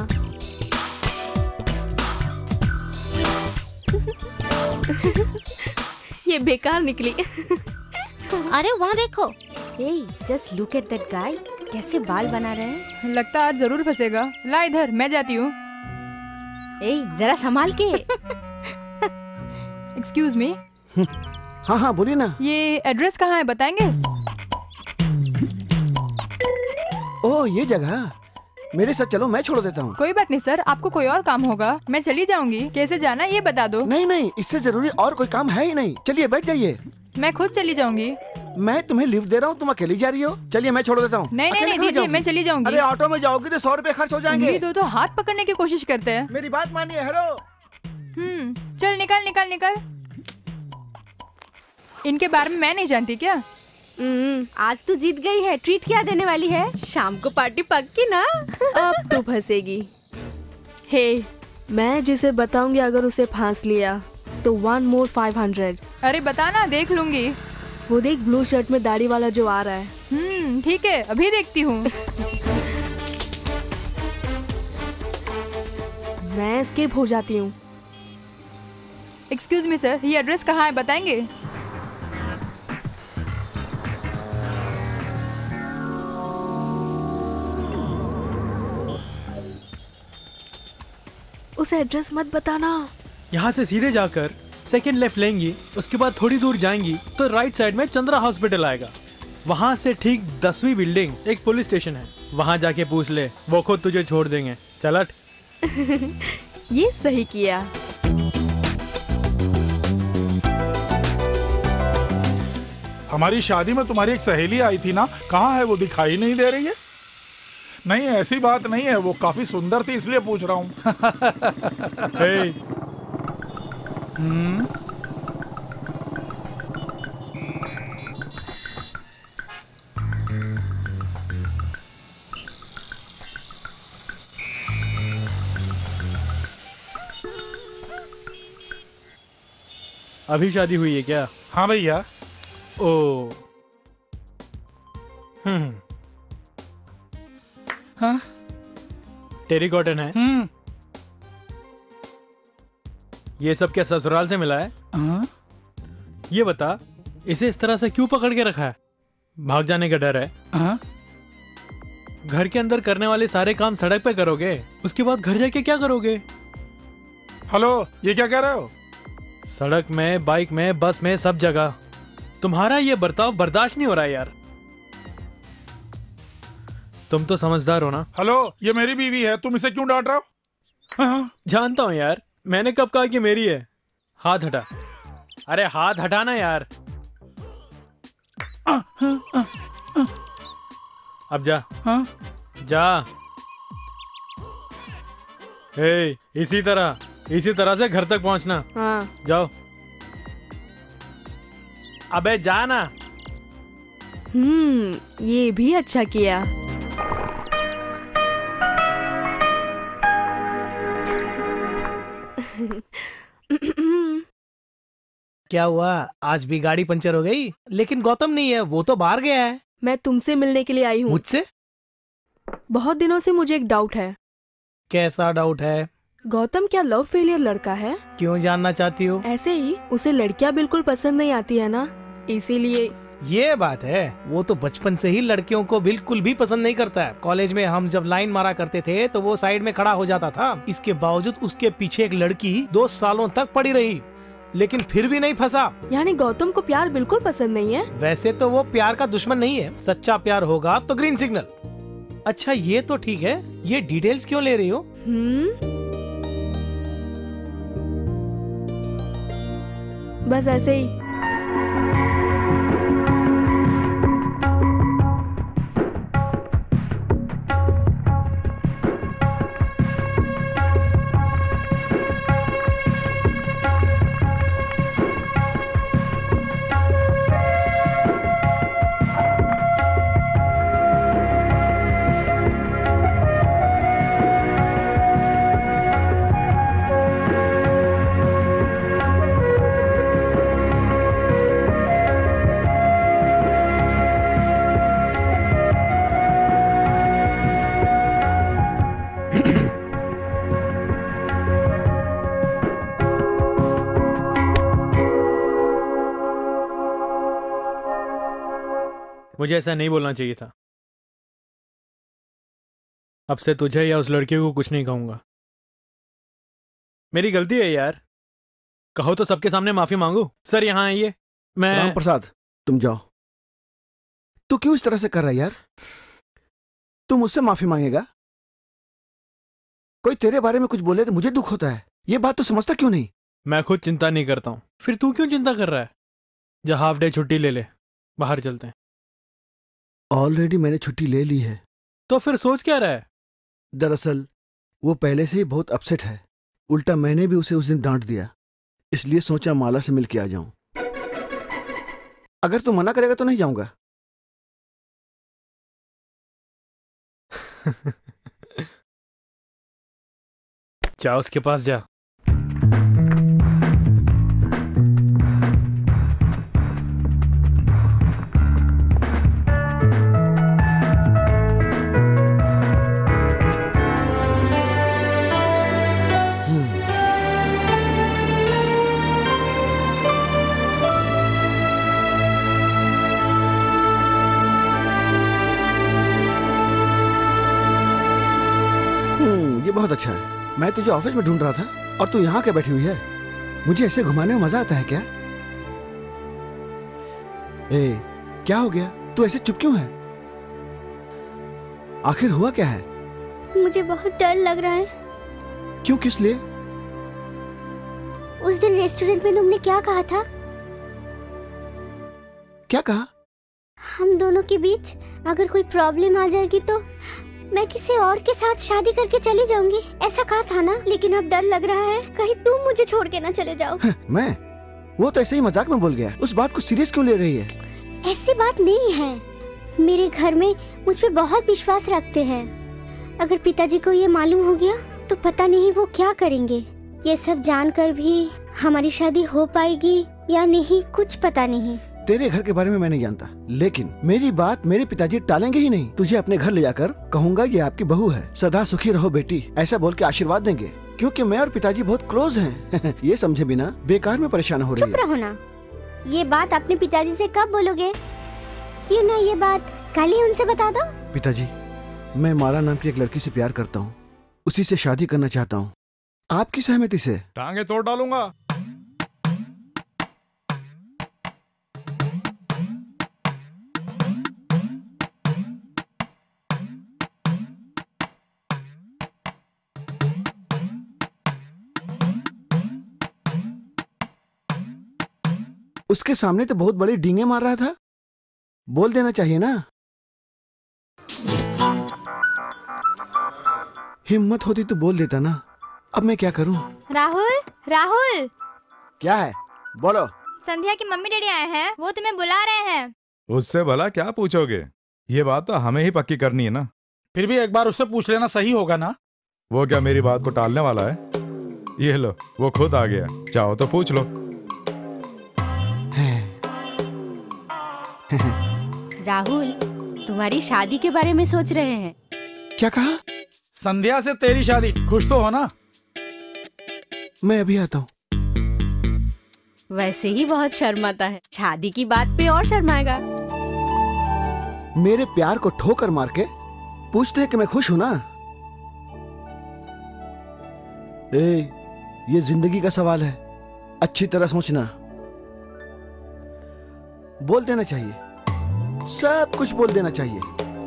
ये बेकार निकली। अरे वहाँ देखो। Hey, just look at that guy, कैसे बाल बना रहे हैं। लगता है आज जरूर फंसेगा। ला इधर, मैं जाती हूँ। ए, जरा संभाल के। Excuse me. हाँ हाँ बोलिए ना। ये एड्रेस कहाँ है, बताएंगे? ओह, ये जगह। मेरे साथ चलो, मैं छोड़ देता हूँ। कोई बात नहीं सर, आपको कोई और काम होगा, मैं चली जाऊंगी। कैसे जाना ये बता दो। नहीं नहीं, इससे जरूरी और कोई काम है ही नहीं। चलिए बैठ जाइए। मैं खुद चली जाऊंगी। मैं तुम्हें लिफ्ट दे रहा हूँ, तुम अकेली जा रही हो। चलिए मैं छोड़ देता हूँ। नहीं नहीं नहीं दीजिए, मैं चली जाऊंगी। अरे ऑटो में जाओगी तो सौ रुपए खर्च हो जाएंगे। दो तो हाथ पकड़ने की कोशिश करते हैं। मेरी बात मानिए। हेलो। हम्म, चल निकल निकल निकल। इनके बारे में मैं नहीं जानती क्या? आज तू जीत गई है, ट्रीट क्या देने वाली है? शाम को पार्टी पक्की ना? अब तो फंसेगी। हे, मैं जिसे बताऊंगी अगर उसे फांस लिया तो वन मोर फाइव हंड्रेड। अरे बताना, देख लूंगी। वो देख, ब्लू शर्ट में दाढ़ी वाला जो आ रहा है। हम्म, ठीक है, अभी देखती हूँ। मैं एस्केप हो जाती हूँ। एक्सक्यूज मी सर, ये एड्रेस कहाँ है, बताएंगे? उसे एड्रेस मत बताना। यहाँ से सीधे जाकर सेकंड लेफ्ट लेंगी, उसके बाद थोड़ी दूर जाएंगी तो राइट साइड में चंद्रा हॉस्पिटल आएगा। वहाँ से ठीक दसवीं बिल्डिंग एक पुलिस स्टेशन है, वहाँ जाके पूछ ले, वो खुद तुझे छोड़ देंगे। चल हट। ये सही किया। हमारी शादी में तुम्हारी एक सहेली आई थी ना, कहाँ है वो? दिखाई नहीं दे रही है। नहीं, ऐसी बात नहीं है, वो काफी सुंदर थी इसलिए पूछ रहा हूँ। hey. hmm? अभी शादी हुई है क्या? हाँ भैया। ओ हम्म हाँ टेरी कॉटन है। हम्म ये सब क्या ससुराल से मिला है? हाँ? ये बता इसे इस तरह से क्यों पकड़ के रखा है? भाग जाने का डर है? हाँ? घर के अंदर करने वाले सारे काम सड़क पे करोगे, उसके बाद घर जाके क्या करोगे? हेलो, ये क्या कह रहे हो? सड़क में, बाइक में, बस में, सब जगह तुम्हारा ये बर्ताव बर्दाश्त नहीं हो रहा है यार। तुम तो समझदार हो ना। हेलो, ये मेरी बीवी है, तुम इसे क्यों डांट रहे हो? हाँ, जानता हूँ यार, मैंने कब कहा कि मेरी है? हाथ हटा। अरे हाथ हटाना यार। आ, आ, आ, आ, अब जा। हाँ? जा। ए, इसी तरह इसी तरह से घर तक पहुंचना। हाँ। जाओ। अबे जा ना। हम्म ये भी अच्छा किया। क्या हुआ? आज भी गाड़ी पंचर हो गई? लेकिन गौतम नहीं है, वो तो बाहर गया है। मैं तुमसे मिलने के लिए आई हूँ। मुझसे? बहुत दिनों से मुझे एक डाउट है। कैसा डाउट है? गौतम क्या लव फेलियर लड़का है? क्यों जानना चाहती हो? ऐसे ही, उसे लड़कियां बिल्कुल पसंद नहीं आती है ना, इसीलिए। ये बात है, वो तो बचपन से ही लड़कियों को बिल्कुल भी पसंद नहीं करता है। कॉलेज में हम जब लाइन मारा करते थे तो वो साइड में खड़ा हो जाता था। इसके बावजूद उसके पीछे एक लड़की दो सालों तक पड़ी रही, लेकिन फिर भी नहीं फंसा। यानी गौतम को प्यार बिल्कुल पसंद नहीं है? वैसे तो वो प्यार का दुश्मन नहीं है, सच्चा प्यार होगा तो ग्रीन सिग्नल। अच्छा ये तो ठीक है, ये डिटेल्स क्यों ले रही हो? हम्म बस ऐसे ही। मुझे ऐसा नहीं बोलना चाहिए था। अब से तुझे या उस लड़के को कुछ नहीं कहूंगा। मेरी गलती है यार। कहो तो सबके सामने माफी मांगू। सर यहाँ आइए। मैं राम प्रसाद, तुम जाओ। तू क्यों इस तरह से कर रहा है यार? तू मुझसे माफी मांगेगा? कोई तेरे बारे में कुछ बोले तो मुझे दुख होता है। ये बात तो समझता क्यों नहीं? मैं खुद चिंता नहीं करता हूँ, फिर तू क्यों चिंता कर रहा है? जा हाफ डे छुट्टी ले ले, बाहर चलते हैं। ऑलरेडी मैंने छुट्टी ले ली है। तो फिर सोच क्या रहा है? दरअसल वो पहले से ही बहुत अपसेट है। उल्टा मैंने भी उसे उस दिन डांट दिया, इसलिए सोचा माला से मिल के आ जाऊं। अगर तू मना करेगा तो नहीं जाऊंगा। जा उसके पास जा। बहुत अच्छा है। मैं तुझे ऑफिस में ढूंढ रहा था और तू यहाँ क्या बैठी हुई है? मुझे ऐसे घुमाने में मजा आता है क्या? ए, क्या हो गया? तू ऐसे चुप क्यों है? आखिर हुआ क्या है? मुझे बहुत डर लग रहा है। क्यों, किस लिए? उस दिन रेस्टोरेंट में तुमने क्या कहा था? क्या कहा? हम दोनों के बीच अगर कोई प्रॉब्लम आ जाएगी तो मैं किसी और के साथ शादी करके चली जाऊंगी, ऐसा कहा था ना? लेकिन अब डर लग रहा है कहीं तुम मुझे छोड़ के ना चले जाओ। मैं? वो तो ऐसे ही मजाक में बोल गया। उस बात को सीरियस क्यों ले रही है? ऐसी बात नहीं है। मेरे घर में मुझ पे बहुत विश्वास रखते हैं। अगर पिताजी को ये मालूम हो गया तो पता नहीं वो क्या करेंगे। ये सब जानकर भी हमारी शादी हो पाएगी या नहीं कुछ पता नहीं। तेरे घर के बारे में मैं नहीं जानता, लेकिन मेरी बात मेरे पिताजी टालेंगे ही नहीं। तुझे अपने घर ले जाकर कहूँगा ये आपकी बहू है, सदा सुखी रहो बेटी, ऐसा बोल के आशीर्वाद देंगे, क्योंकि मैं और पिताजी बहुत क्लोज हैं। ये समझे बिना बेकार में परेशान हो रही है। चुप रहो ना। ये बात अपने पिताजी से कब बोलोगे? क्यों ना ये बात कल ही उनसे बता दो। पिताजी, मैं माला नाम की एक लड़की से प्यार करता हूँ, उसी से शादी करना चाहता हूँ, आपकी सहमति से। टांगे तोड़ डालूंगा। उसके सामने तो बहुत बड़ी डींगे मार रहा था, बोल देना चाहिए ना। हिम्मत होती तो बोल देता ना। अब मैं क्या करूं? राहुल, राहुल। क्या है? बोलो। संध्या की मम्मी डैडी आए हैं, वो तुम्हें बुला रहे हैं। उससे भला क्या पूछोगे? ये बात तो हमें ही पक्की करनी है ना। फिर भी एक बार उससे पूछ लेना सही होगा ना। वो क्या मेरी बात को टालने वाला है? ये लो, वो खुद आ गया, चाहो तो पूछ लो। राहुल, तुम्हारी शादी के बारे में सोच रहे हैं। क्या कहा? संध्या से तेरी शादी, खुश तो हो ना? मैं अभी आता हूँ। वैसे ही बहुत शर्माता है, शादी की बात पे और शर्माएगा। मेरे प्यार को ठोकर मार के पूछते हैं कि मैं खुश हूं ना। ए, ये जिंदगी का सवाल है, अच्छी तरह सोचना। बोल देना चाहिए, सब कुछ बोल देना चाहिए।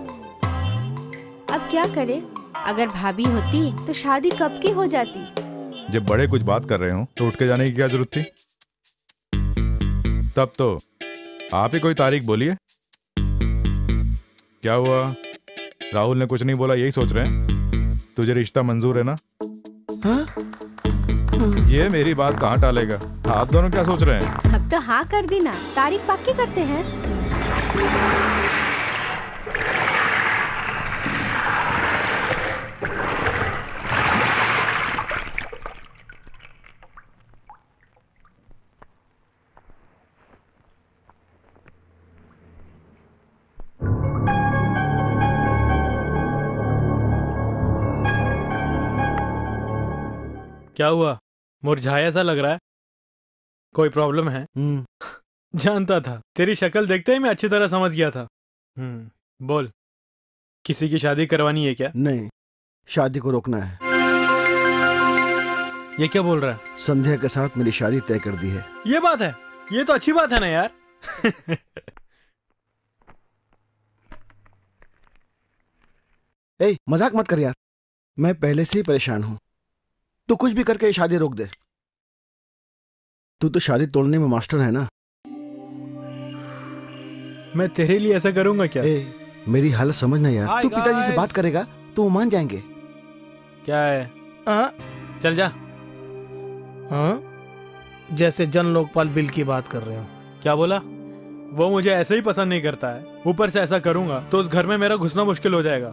अब क्या करे? अगर भाभी होती तो शादी कब की हो जाती। जब बड़े कुछ बात कर रहे हो तो उठ के जाने की क्या जरूरत थी? तब तो आप ही कोई तारीख बोलिए। क्या हुआ? राहुल ने कुछ नहीं बोला, यही सोच रहे हैं? तुझे रिश्ता मंजूर है ना? हाँ? ये मेरी बात कहाँ टालेगा? आप दोनों क्या सोच रहे हैं? अब तो हाँ कर दी ना, तारीख पक्की करते हैं। क्या हुआ? मुरझाया सा लग रहा है, कोई प्रॉब्लम है? जानता था, तेरी शक्ल देखते ही मैं अच्छी तरह समझ गया था। हम्म, बोल, किसी की शादी करवानी है क्या? नहीं, शादी को रोकना है। ये क्या बोल रहा है? संध्या के साथ मेरी शादी तय कर दी है। ये बात है? ये तो अच्छी बात है ना यार। ए, मजाक मत कर यार, मैं पहले से ही परेशान हूं। तू कुछ भी करके ये शादी रोक दे। तू तो शादी तोड़ने में मास्टर है ना। मैं तेरे लिए ऐसा करूंगा क्या? ए, मेरी हालत समझना यार। तू पिताजी से बात करेगा तो वो मान जाएंगे। क्या है? आ? चल जा। हाँ? जैसे जन लोकपाल बिल की बात कर रहे हो। क्या बोला? वो मुझे ऐसे ही पसंद नहीं करता है, ऊपर से ऐसा करूंगा तो उस घर में मेरा घुसना मुश्किल हो जाएगा।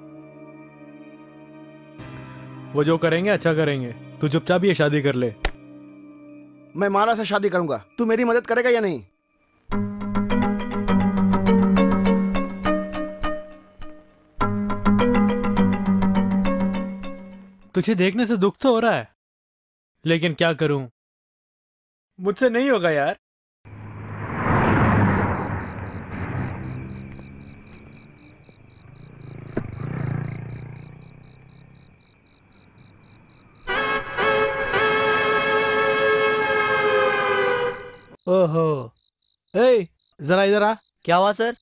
वो जो करेंगे अच्छा करेंगे, तू चुपचाप ये शादी कर ले। मैं माला से शादी करूंगा, तू मेरी मदद करेगा या नहीं? तुझे देखने से दुख तो हो रहा है, लेकिन क्या करूं, मुझसे नहीं होगा यार। ओहो, ए, जरा इधर आ। क्या हुआ सर?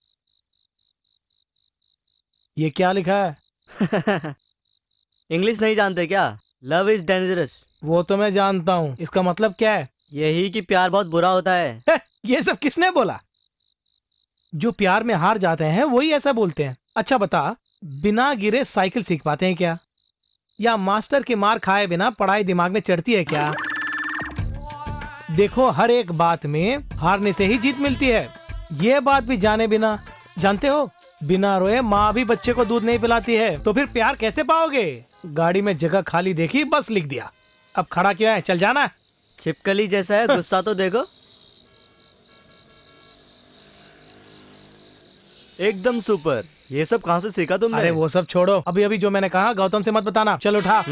ये क्या लिखा है? इंग्लिश नहीं जानते क्या? Love is dangerous. वो तो मैं जानता हूँ, इसका मतलब क्या है? यही कि प्यार बहुत बुरा होता है। है, ये सब किसने बोला? जो प्यार में हार जाते हैं वही ऐसा बोलते हैं। अच्छा बता, बिना गिरे साइकिल सीख पाते हैं क्या? या मास्टर की मार खाए बिना पढ़ाई दिमाग में चढ़ती है क्या? देखो, हर एक बात में हारने से ही जीत मिलती है। ये बात भी जाने बिना, जानते हो, बिना रोए माँ भी बच्चे को दूध नहीं पिलाती है, तो फिर प्यार कैसे पाओगे? गाड़ी में जगह खाली देखी, बस लिख दिया। अब खड़ा क्यों है? चल जाना। छिपकली जैसा है, गुस्सा तो देखो। एकदम सुपर। ये सब कहाँ से सीखा तुमने? अरे वो सब छोड़ो, अभी अभी जो मैंने कहा गौतम से मत बताना। चल उठा।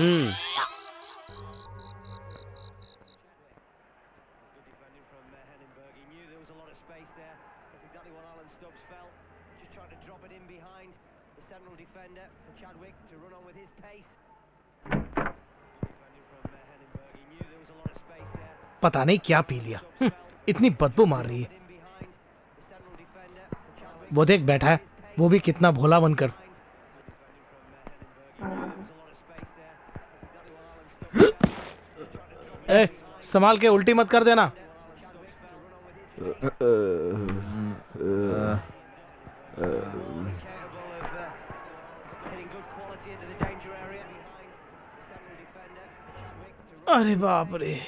पता नहीं क्या पी लिया, इतनी बदबू मार रही है। वो देख बैठा है, वो भी कितना भोला बनकर। ए, संभाल के उल्टी मत कर देना। अरे बाप रे,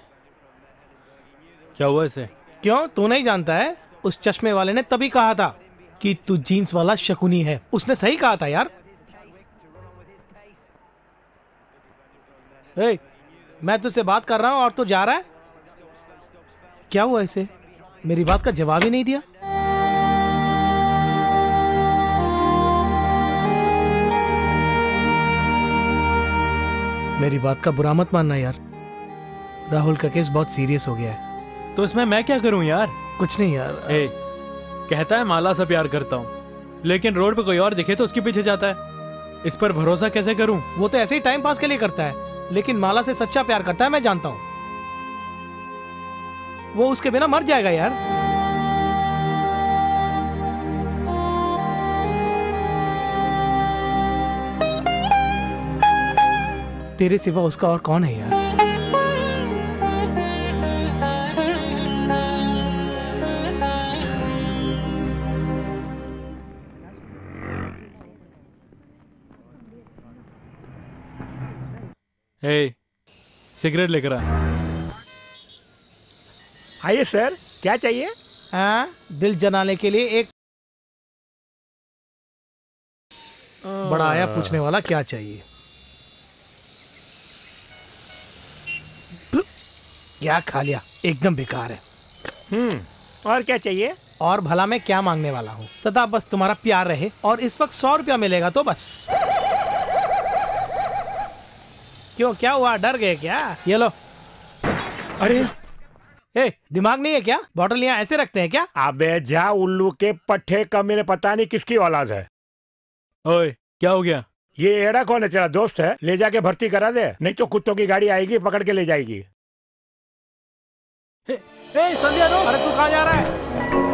क्या हुआ इसे? क्यों, तू नहीं जानता है? उस चश्मे वाले ने तभी कहा था कि तू जीन्स वाला शकुनी है। उसने सही कहा था यार। ए, मैं तुझसे बात कर रहा हूं और तू जा रहा है। क्या हुआ इसे? मेरी बात का जवाब ही नहीं दिया। मेरी बात का बुरा मत मानना यार, राहुल का केस बहुत सीरियस हो गया है। तो इसमें मैं क्या करूं यार? कुछ नहीं यार। ए, कहता है माला से प्यार करता हूँ, लेकिन रोड पे कोई और दिखे तो उसके पीछे जाता है। इस पर भरोसा कैसे करूं? वो तो ऐसे ही टाइम पास के लिए करता है, लेकिन माला से सच्चा प्यार करता है, मैं जानता हूँ। वो उसके बिना मर जाएगा यार। तेरे सिवा उसका और कौन है यार? ए, सिगरेट लेकर आ। आइए सर, क्या चाहिए? हाँ, दिल जलाने के लिए एक बड़ा आया पूछने वाला क्या चाहिए। क्या खा लिया, एकदम बेकार है। हम्म, और क्या चाहिए? और भला मैं क्या मांगने वाला हूँ, सदा बस तुम्हारा प्यार रहे, और इस वक्त सौ रुपया मिलेगा तो बस। क्यों, क्या हुआ, डर गए क्या? ये लो। अरे ए, दिमाग नहीं है क्या? बॉटल यहाँ ऐसे रखते हैं क्या? अबे जा उल्लू के पट्टे का, मेरे पता नहीं किसकी औलाद है। ओए, क्या हो गया? ये एड़ा कौन है? तेरा दोस्त है? ले जाके भर्ती करा दे, नहीं तो कुत्तों की गाड़ी आएगी, पकड़ के ले जाएगी। ए, ए, संध्या दो। अरे तू कहाँ जा रहा है?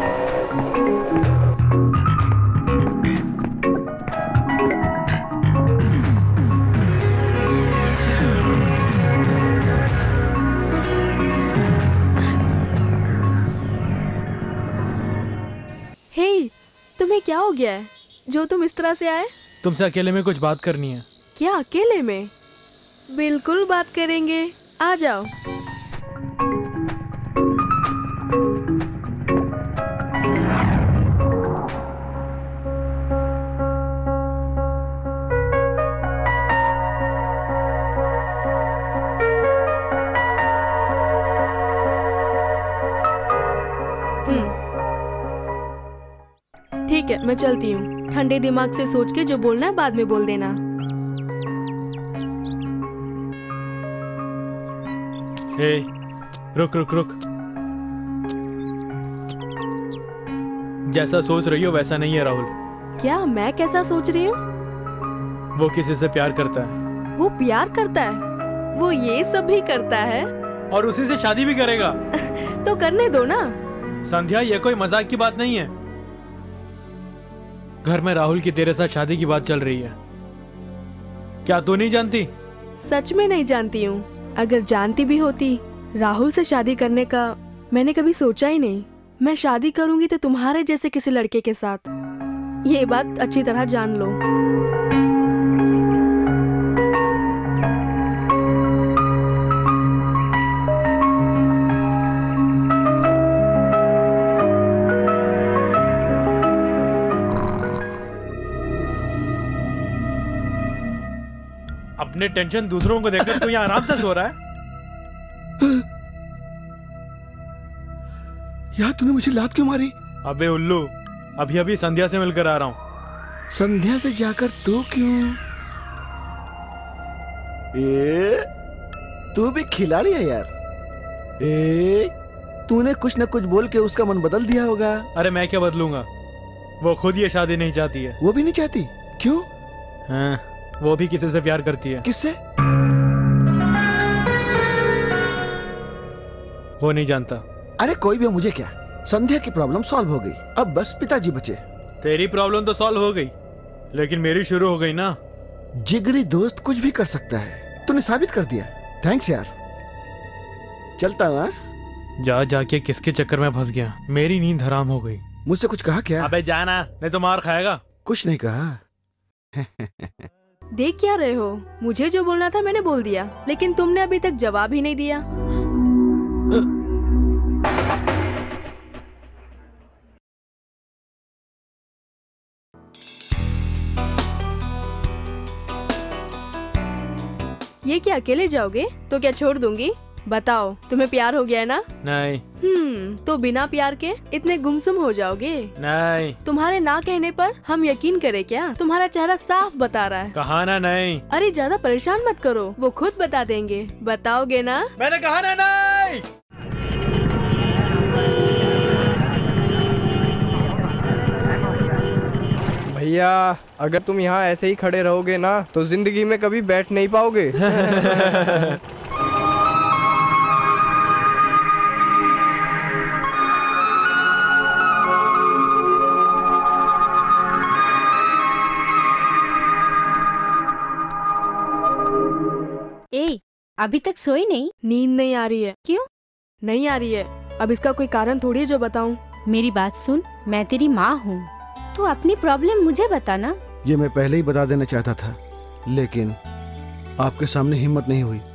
हे, तुम्हें क्या हो गया है जो तुम इस तरह से आए? तुमसे अकेले में कुछ बात करनी है। क्या अकेले में? बिल्कुल बात करेंगे, आ जाओ। ठीक है, मैं चलती हूँ। ठंडे दिमाग से सोच के जो बोलना है बाद में बोल देना। हे, रुक रुक रुक। जैसा सोच रही हो वैसा नहीं है राहुल। क्या? मैं कैसा सोच रही हूँ? वो किसी से प्यार करता है। वो प्यार करता है? वो ये सब भी करता है? और उसी से शादी भी करेगा। तो करने दो ना। संध्या, ये कोई मजाक की बात नहीं है। घर में राहुल की तेरे साथ शादी की बात चल रही है। क्या तू नहीं जानती? सच में नहीं जानती हूँ। अगर जानती भी होती, राहुल से शादी करने का मैंने कभी सोचा ही नहीं। मैं शादी करूंगी तो तुम्हारे जैसे किसी लड़के के साथ। ये बात अच्छी तरह जान लो। अपने टेंशन दूसरों को देखकर तू यहाँ आराम से सो रहा है। यार तूने मुझे लात क्यों मारी? अबे उल्लू, अभी अभी संध्या से मिलकर आ रहा हूँ। संध्या से जाकर तू क्यों? ए, तू भी खिलाड़ी है यार। ए, तूने कुछ न कुछ बोल के उसका मन बदल दिया होगा। अरे मैं क्या बदलूंगा, वो खुद ये शादी नहीं चाहती है। वो भी नहीं चाहती? क्यों? हाँ, वो भी किसी से प्यार करती है। किससे? वो नहीं जानता। अरे कोई भी हो, मुझे क्या, संध्या की प्रॉब्लम सॉल्व हो गई, अब बस पिताजी बचे। तेरी प्रॉब्लम तो सॉल्व हो गई, लेकिन मेरी शुरू हो गई ना। जिगरी दोस्त कुछ भी कर सकता है, तूने साबित कर दिया। थैंक्स यार, चलता हूँ। जा जाके किसके चक्कर में फंस गया, मेरी नींद हराम हो गई। मुझसे कुछ कहा क्या? अबे जाना, नहीं तो मार खाएगा। कुछ नहीं कहा। देख क्या रहे हो, मुझे जो बोलना था मैंने बोल दिया, लेकिन तुमने अभी तक जवाब ही नहीं दिया। ये क्या अकेले जाओगे? तो क्या छोड़ दूंगी? बताओ, तुम्हें प्यार हो गया है ना? नहीं। हम्म, तो बिना प्यार के इतने गुमसुम हो जाओगे? नहीं। तुम्हारे ना कहने पर हम यकीन करें क्या? तुम्हारा चेहरा साफ बता रहा है। कहा ना नहीं। अरे ज्यादा परेशान मत करो, वो खुद बता देंगे। बताओगे ना? मैंने कहा ना नहीं। भैया, अगर तुम यहाँ ऐसे ही खड़े रहोगे ना तो जिंदगी में कभी बैठ नहीं पाओगे। ए, अभी तक सोई नहीं? नींद नहीं आ रही है। क्यों नहीं आ रही है? अब इसका कोई कारण थोड़ी है जो बताऊं। मेरी बात सुन, मैं तेरी माँ हूँ, तू अपनी प्रॉब्लम मुझे बताना। ये मैं पहले ही बता देना चाहता था, लेकिन आपके सामने हिम्मत नहीं हुई।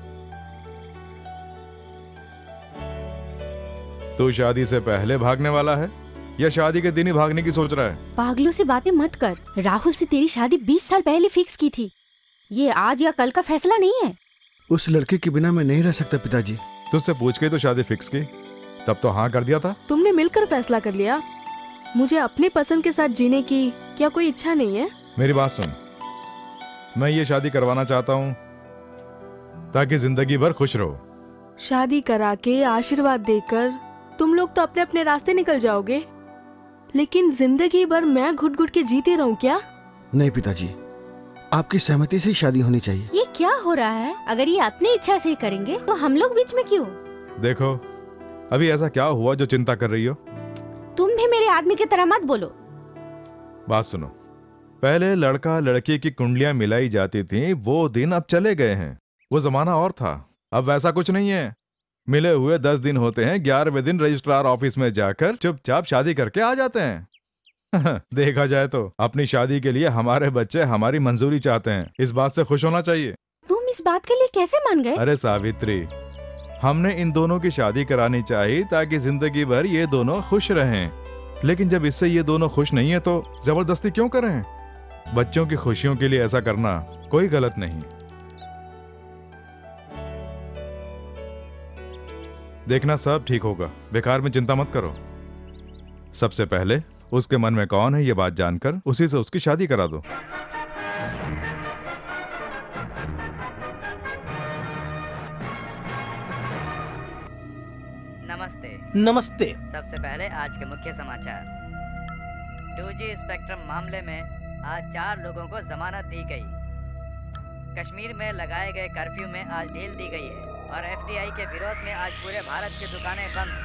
तू शादी से पहले भागने वाला है या शादी के दिन ही भागने की सोच रहा है? पागलों से बातें मत कर। राहुल से तेरी शादी बीस साल पहले फिक्स की थी। ये आज या कल का फैसला नहीं है। उस लड़के के बिना मैं नहीं रह सकता पिताजी। तुझसे पूछ के तो शादी फिक्स की, तब तो हाँ कर दिया था। तुमने मिलकर फैसला कर लिया। मुझे अपनी पसंद के साथ जीने की क्या कोई इच्छा नहीं है? मेरी बात सुन, मैं ये शादी करवाना चाहता हूँ ताकि जिंदगी भर खुश रहो। शादी करा के आशीर्वाद देकर तुम लोग तो अपने अपने रास्ते निकल जाओगे, लेकिन जिंदगी भर मैं घुट घुट के जीते रहूं क्या? नहीं पिताजी, आपकी सहमति से ही शादी होनी चाहिए। ये क्या हो रहा है? अगर ये अपनी इच्छा से करेंगे तो हम लोग बीच में क्यों? देखो, अभी ऐसा क्या हुआ जो चिंता कर रही हो? तुम भी मेरे आदमी की तरह मत बोलो। बात सुनो, पहले लड़का लड़की की कुंडलियां मिलाई जाती थी, वो दिन अब चले गए हैं। वो जमाना और था, अब वैसा कुछ नहीं है। मिले हुए दस दिन होते हैं, ग्यारहवें दिन रजिस्ट्रार ऑफिस में जाकर चुपचाप शादी करके आ जाते हैं। देखा जाए तो अपनी शादी के लिए हमारे बच्चे हमारी मंजूरी चाहते हैं, इस बात से खुश होना चाहिए। तुम इस बात के लिए कैसे मान गए? अरे सावित्री, हमने इन दोनों की शादी करानी चाहिए ताकि जिंदगी भर ये दोनों खुश रहें। लेकिन जब इससे ये दोनों खुश नहीं है तो जबरदस्ती क्यों करें? बच्चों की खुशियों के लिए ऐसा करना कोई गलत नहीं। देखना सब ठीक होगा, बेकार में चिंता मत करो। सबसे पहले उसके मन में कौन है ये बात जानकर उसी से उसकी शादी करा दो। नमस्ते। नमस्ते। सबसे पहले आज के मुख्य समाचार। टू जी स्पेक्ट्रम मामले में आज चार लोगों को जमानत दी गई। कश्मीर में लगाए गए कर्फ्यू में आज ढील दी गई है और एफ डी आई के विरोध में आज पूरे भारत की दुकानें बंद।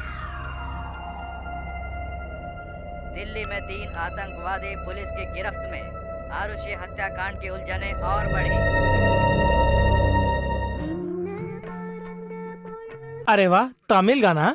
दिल्ली में तीन आतंकवादी पुलिस की गिरफ्त में। आरुषि हत्याकांड की उलझनें और बढ़ी। अरे वाह, तमिल गाना।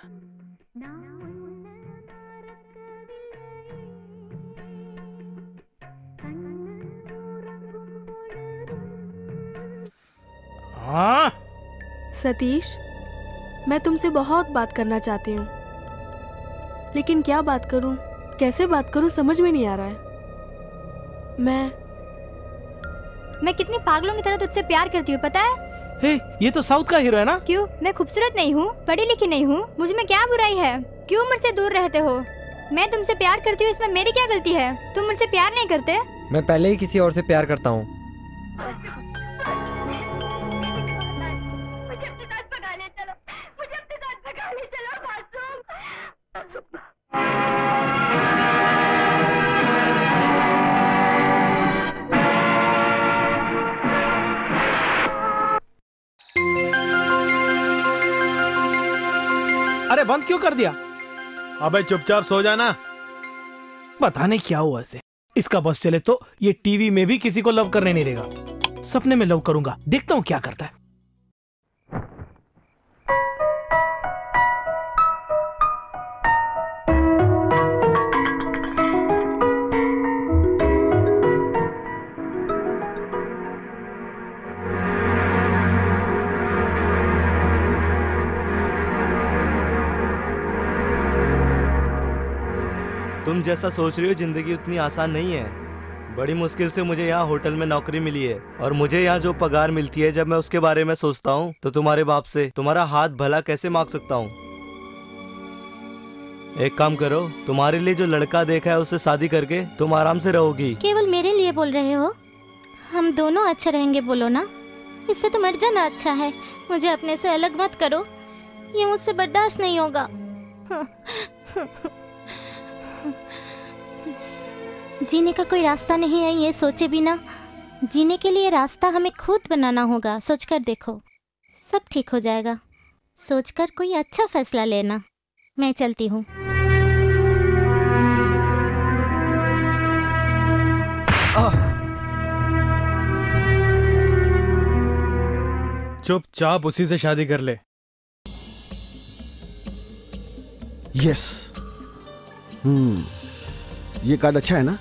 हाँ। सतीश, मैं तुमसे बहुत बात करना चाहती हूँ, लेकिन क्या बात करूँ, कैसे बात करूँ समझ में नहीं आ रहा है। मैं मैं कितनी पागलों की तरह तुझसे प्यार करती हूँ, पता है? हे, ये तो साउथ का हीरो है ना? क्यों? मैं खूबसूरत नहीं हूँ, पढ़ी लिखी नहीं हूँ, मुझ में क्या बुराई है? क्यों मुझसे दूर रहते हो? मैं तुमसे प्यार करती हूँ, इसमें मेरी क्या गलती है? तुम मुझसे प्यार नहीं करते? मैं पहले ही किसी और से प्यार करता हूँ। अरे बंद क्यों कर दिया? अबे चुपचाप सो जाना। पता नहीं क्या हुआ इसे। इसका बस चले तो ये टीवी में भी किसी को लव करने नहीं देगा। सपने में लव करूंगा, देखता हूँ क्या करता है। तुम जैसा सोच रही हो जिंदगी उतनी आसान नहीं है। बड़ी मुश्किल से मुझे यहाँ होटल में नौकरी मिली है और मुझे यहाँ जो पगार मिलती है, जब मैं उसके बारे में सोचता हूँ तो तुम्हारे बाप से तुम्हारा हाथ भला कैसे मांग सकता हूँ। एक काम करो, तुम्हारे लिए जो लड़का देखा है उससे शादी करके तुम आराम से रहोगी। केवल मेरे लिए बोल रहे हो? हम दोनों अच्छे रहेंगे बोलो ना। इससे तो मर जाना अच्छा है। मुझे अपने से अलग मत करो, ये मुझसे बर्दाश्त नहीं होगा। जीने का कोई रास्ता नहीं है ये सोचे बिना। जीने के लिए रास्ता हमें खुद बनाना होगा। सोचकर देखो, सब ठीक हो जाएगा। सोचकर कोई अच्छा फैसला लेना। मैं चलती हूँ। चुपचाप उसी से शादी कर ले। यस। हम्म, ये कार्ड अच्छा है ना?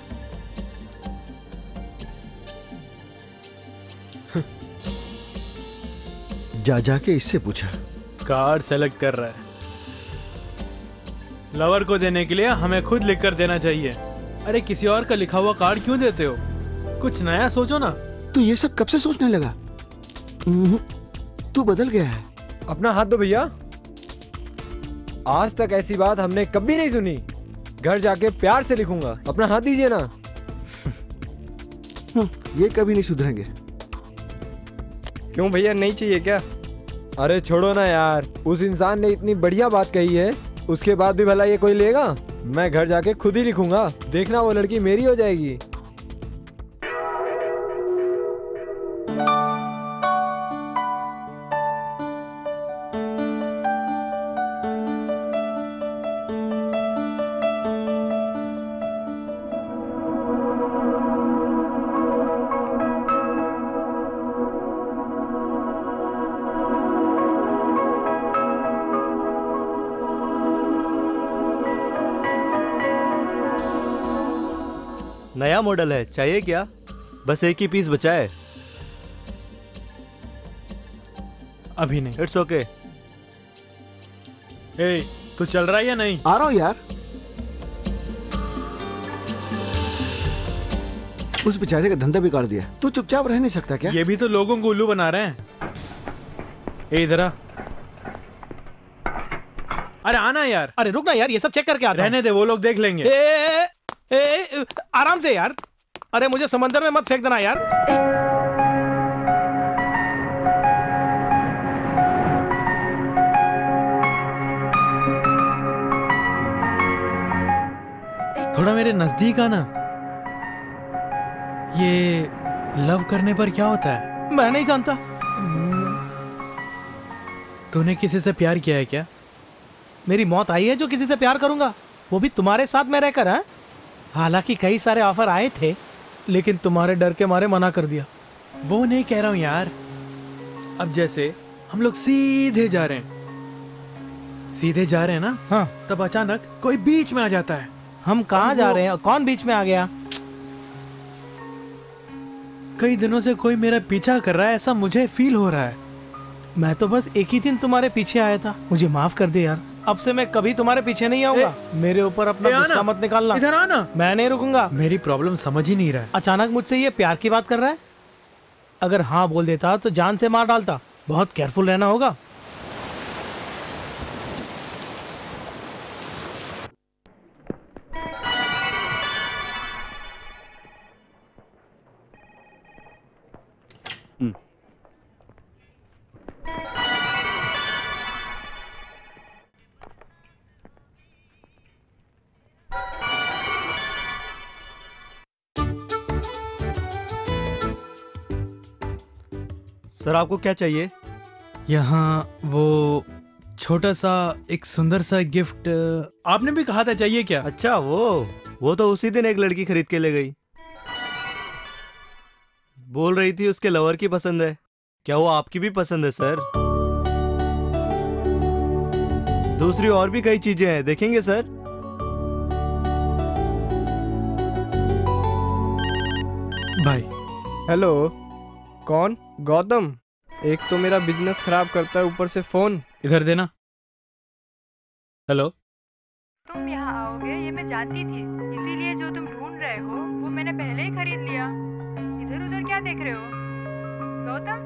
जा जाके इससे पूछा। कार्ड सेलेक्ट कर रहा है। लवर को देने के लिए हमें खुद लिख कर देना चाहिए। अरे किसी और का लिखा हुआ कार्ड क्यों देते हो? कुछ नया सोचो ना। तू ये सब कब से सोचने लगा? तू बदल गया है। अपना हाथ दो भैया। आज तक ऐसी बात हमने कभी नहीं सुनी। घर जाके प्यार से लिखूंगा। अपना हाथ दीजिए ना। ये कभी नहीं सुधरेंगे। क्यों भैया, नहीं चाहिए क्या? अरे छोड़ो ना यार, उस इंसान ने इतनी बढ़िया बात कही है, उसके बाद भी भला ये कोई लेगा? मैं घर जाके खुद ही लिखूंगा। देखना वो लड़की मेरी हो जाएगी। नया मॉडल है, चाहिए क्या? बस एक ही पीस बचा है। अभी नहीं। It's okay. ए, तू चल रहा है या नहीं? आ रहा हूँ यार। उस बेचारे का धंधा बिगाड़ दिया। तू चुपचाप रह नहीं सकता क्या? ये भी तो लोगों को उल्लू बना रहे हैं। ए इधर आ। अरे आना यार। अरे रुक ना यार, ये सब चेक करके आता हूं। रहने दे, वो लोग देख लेंगे। ए, ए, ए, ए, आराम से यार। अरे मुझे समंदर में मत फेंक देना यार। थोड़ा मेरे नजदीक आना। ये लव करने पर क्या होता है? मैं नहीं जानता। तूने किसी से प्यार किया है क्या? मेरी मौत आई है जो किसी से प्यार करूंगा, वो भी तुम्हारे साथ में रहकर। है हालांकि कई सारे ऑफर आए थे, लेकिन तुम्हारे डर के मारे मना कर दिया। वो नहीं कह रहा हूं यार। अब जैसे हम लोग सीधे जा रहे हैं, सीधे जा रहे हैं ना? हाँ। तब अचानक कोई बीच में आ जाता है। हम कहाँ जा रहे हैं? कौन बीच में आ गया? कई दिनों से कोई मेरा पीछा कर रहा है, ऐसा मुझे फील हो रहा है। मैं तो बस एक ही दिन तुम्हारे पीछे आया था। मुझे माफ कर दे यार। अब से मैं कभी तुम्हारे पीछे नहीं आऊंगा। मेरे ऊपर अपना गुस्सा मत निकालना। इधर आना। मैं नहीं रुकूंगा। मेरी प्रॉब्लम समझ ही नहीं रहा है। अचानक मुझसे ये प्यार की बात कर रहा है? अगर हाँ बोल देता तो जान से मार डालता। बहुत केयरफुल रहना होगा। सर आपको क्या चाहिए? यहाँ वो छोटा सा एक सुंदर सा गिफ्ट आपने भी कहा था, चाहिए क्या? अच्छा वो वो तो उसी दिन एक लड़की खरीद के ले गई। बोल रही थी उसके लवर की पसंद है। क्या वो आपकी भी पसंद है सर? दूसरी और भी कई चीजें हैं, देखेंगे सर? भाई। हेलो, कौन? गौतम। एक तो मेरा बिजनेस खराब करता है, ऊपर से फोन। इधर देना। हेलो। तुम यहाँ आओगे ये मैं जानती थी, इसीलिए जो तुम ढूंढ रहे हो वो मैंने पहले ही खरीद लिया। इधर उधर क्या देख रहे हो गौतम?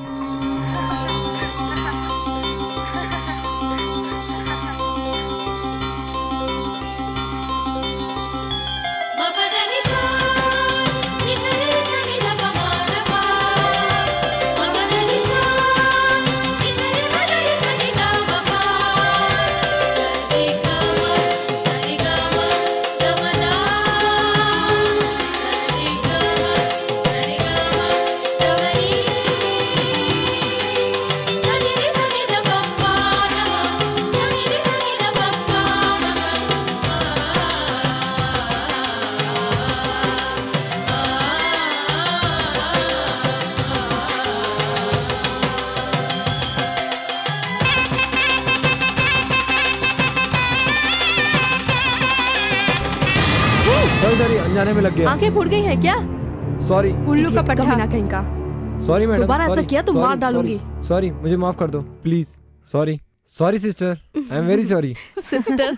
अनजाने में लग गया। आंखें फूट गई हैं क्या? सॉरी। उल्लू का पट्टा ना कहीं का। Sorry madam. दोबारा ऐसा किया तो मार डालूंगी। सॉरी, मुझे माफ कर दो please. Sorry sorry sister, I am very sorry. Sister.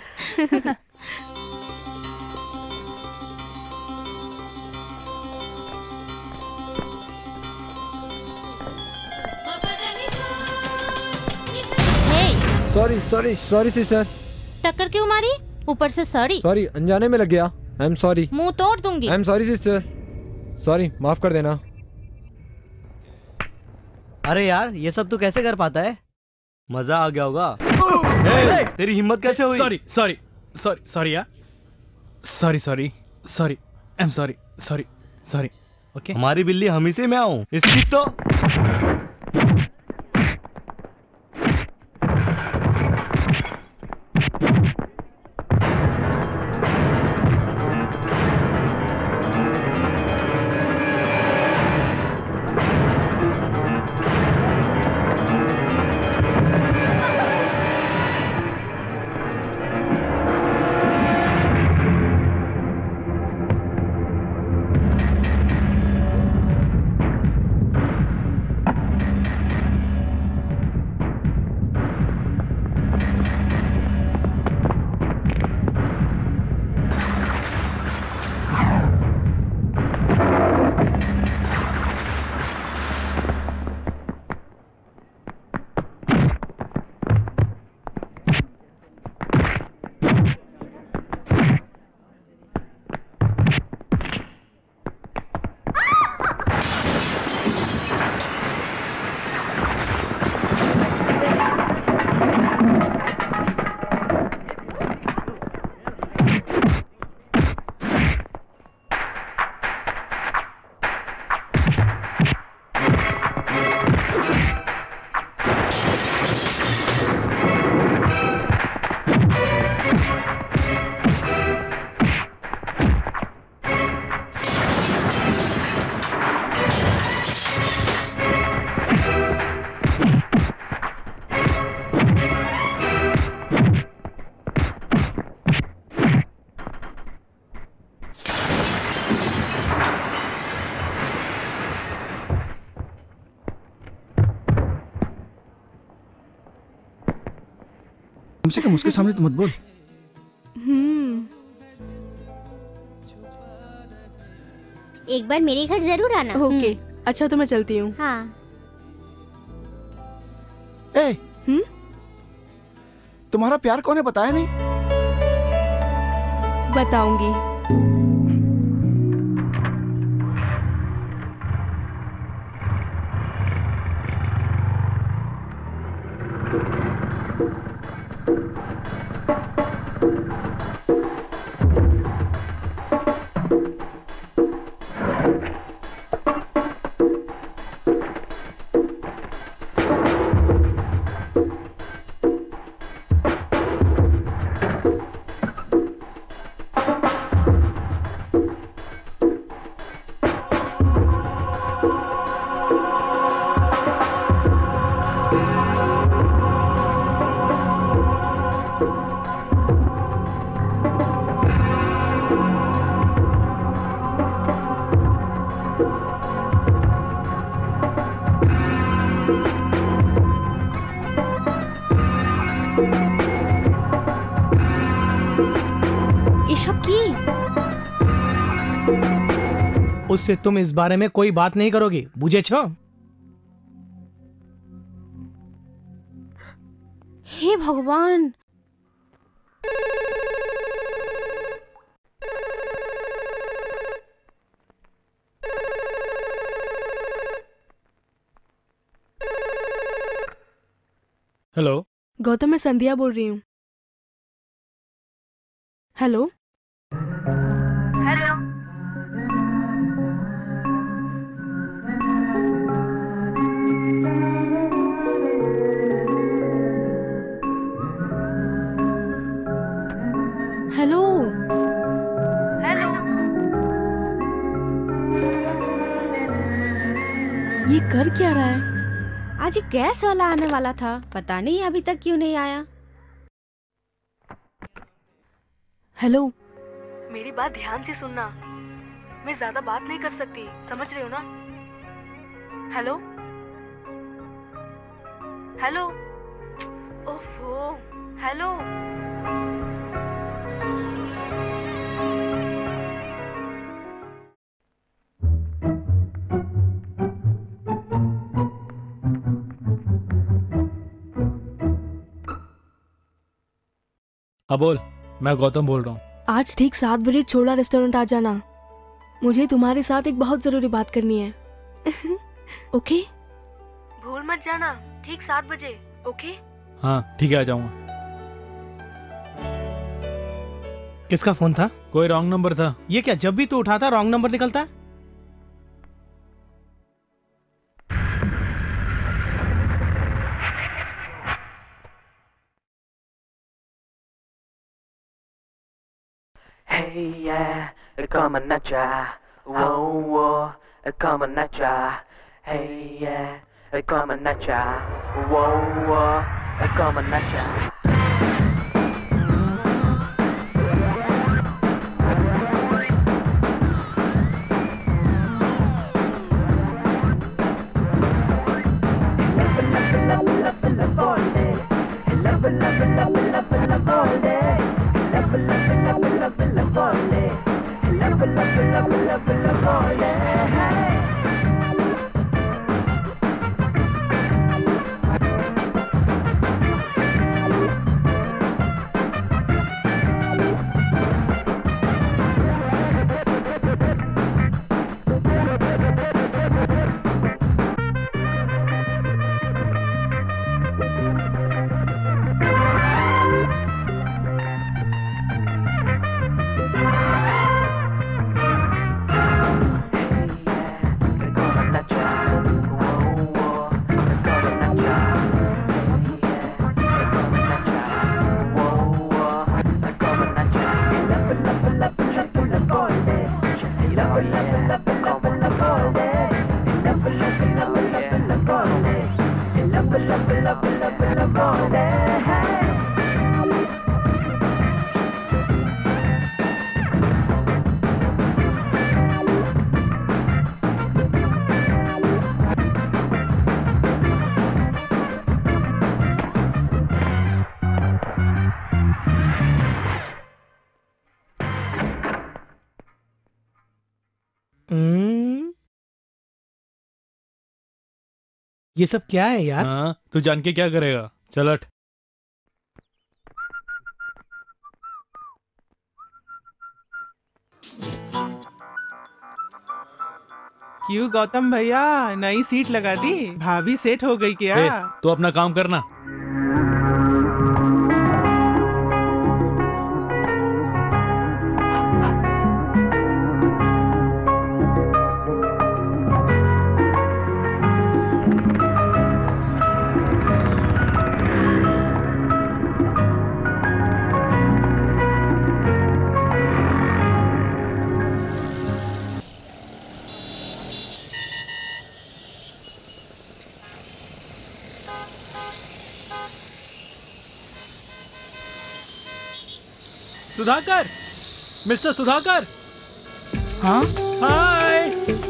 Sorry sorry sorry sister. टक्कर क्यों मारी? ऊपर से सॉरी। सॉरी, अनजाने में लग गया। I am sorry. मुंह तोड़ दूंगी। I am sorry sister. Sorry, माफ कर देना। अरे यार ये सब तू कैसे कर पाता है? मजा आ गया होगा। hey, तेरी हिम्मत कैसे हुई? सॉरी सॉरी सॉरी सॉरी यार। Sorry sorry sorry I am sorry sorry sorry. Okay. हमारी बिल्ली हम ही से मैं आऊं इसकी तो। कम से कम उसके सामने तो मत बोल। हम्म। एक बार मेरे घर जरूर आना। ओके, अच्छा तो मैं चलती हूँ। हाँ। ए, हम्म? तुम्हारा प्यार कौन है बताया नहीं? बताऊंगी। उससे तुम इस बारे में कोई बात नहीं करोगी, बुझे छो? हे भगवान, हेलो गौतम, मैं संध्या बोल रही हूँ। हेलो हेलो हेलो हेलो ये कर क्या रहा है? आज गैस वाला आने वाला था, पता नहीं अभी तक क्यों नहीं आया। हेलो, मेरी बात ध्यान से सुनना। मैं ज्यादा बात नहीं कर सकती, समझ रहे हो ना? हेलो हेलो ओफो, हेलो हाँ बोल, मैं गौतम बोल रहा हूँ। आज ठीक सात बजे छोड़ा रेस्टोरेंट आ जाना। मुझे तुम्हारे साथ एक बहुत जरूरी बात करनी है। ओके? भूल मत जाना, ठीक सात बजे। ओके? हाँ ठीक है, आ जाऊंगा। किसका फोन था? कोई रॉन्ग नंबर था। ये क्या, जब भी तू उठाता रॉन्ग नंबर निकलता है? Hey yeah, come on nacha, whoa whoa, come on nacha. Hey yeah, come on nacha, whoa whoa, come on nacha. ये सब क्या है यार? हाँ, तू जान के क्या करेगा? चल हट। क्यों गौतम भैया, नई सीट लगा दी? भाभी सेट हो गई क्या? ए, तू अपना काम करना। सुधाकर, मिस्टर सुधाकर। हाँ हाय,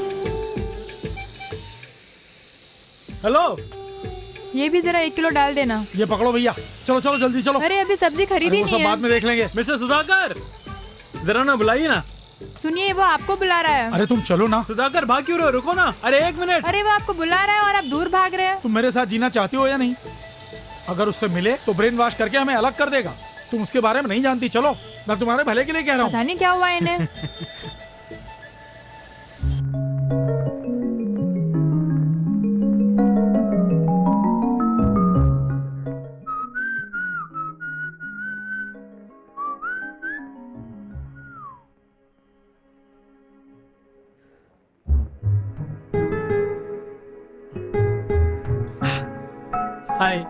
हेलो। ये भी जरा एक किलो डाल देना। ये पकड़ो भैया, चलो चलो जल्दी चलो। अरे अभी सब्जी खरीदी नहीं है। बाद में देख लेंगे। मिस्टर सुधाकर, जरा ना बुलाइए ना। सुनिए, वो आपको बुला रहा है। अरे तुम चलो ना। सुधाकर भाग क्यों रहे हो? रुको ना। अरे एक मिनट। अरे वो आपको बुला रहा है और आप दूर भाग रहे हैं। तुम मेरे साथ जीना चाहती हो या नहीं? अगर उससे मिले तो ब्रेन वॉश करके हमें अलग कर देगा। तुम उसके बारे में नहीं जानती। चलो, मैं तुम्हारे भले के लिए कह रहा हूँ। पता नहीं क्या हुआ इन्हें। हाय।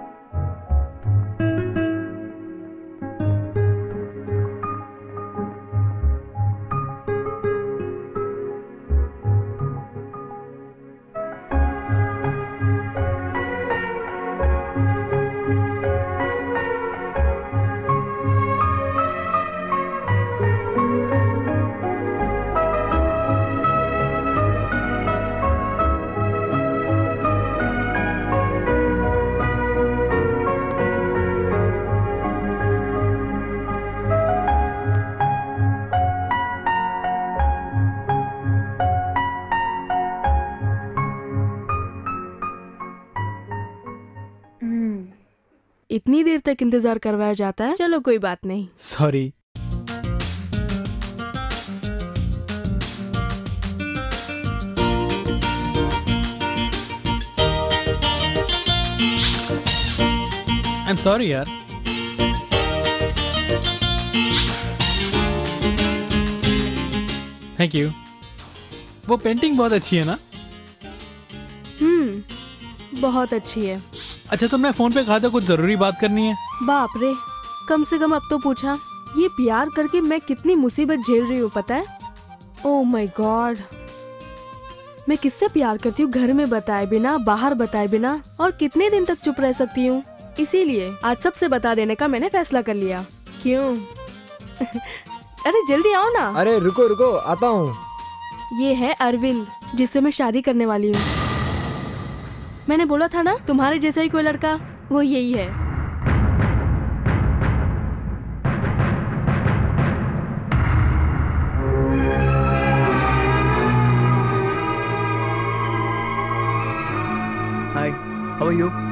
इतनी देर तक इंतजार करवाया जाता है। चलो कोई बात नहीं। सॉरी। आई एम सॉरी यार। Thank you. वो पेंटिंग बहुत अच्छी है ना? हम्म, बहुत अच्छी है। अच्छा, तुमने फोन पे कहा था कुछ जरूरी बात करनी है। बाप रे, कम से कम अब तो पूछा। ये प्यार करके मैं कितनी मुसीबत झेल रही हूँ पता है? ओह माय गॉड, मैं किससे प्यार करती हूँ घर में बताए बिना, बाहर बताए बिना, और कितने दिन तक चुप रह सकती हूँ। इसीलिए आज सबसे बता देने का मैंने फैसला कर लिया। क्यों? अरे जल्दी आओ ना। अरे रुको रुको, आता हूँ। ये है अरविंद, जिससे मैं शादी करने वाली हूँ। मैंने बोला था ना तुम्हारे जैसा ही कोई लड़का, वो यही है। Hi, how are you?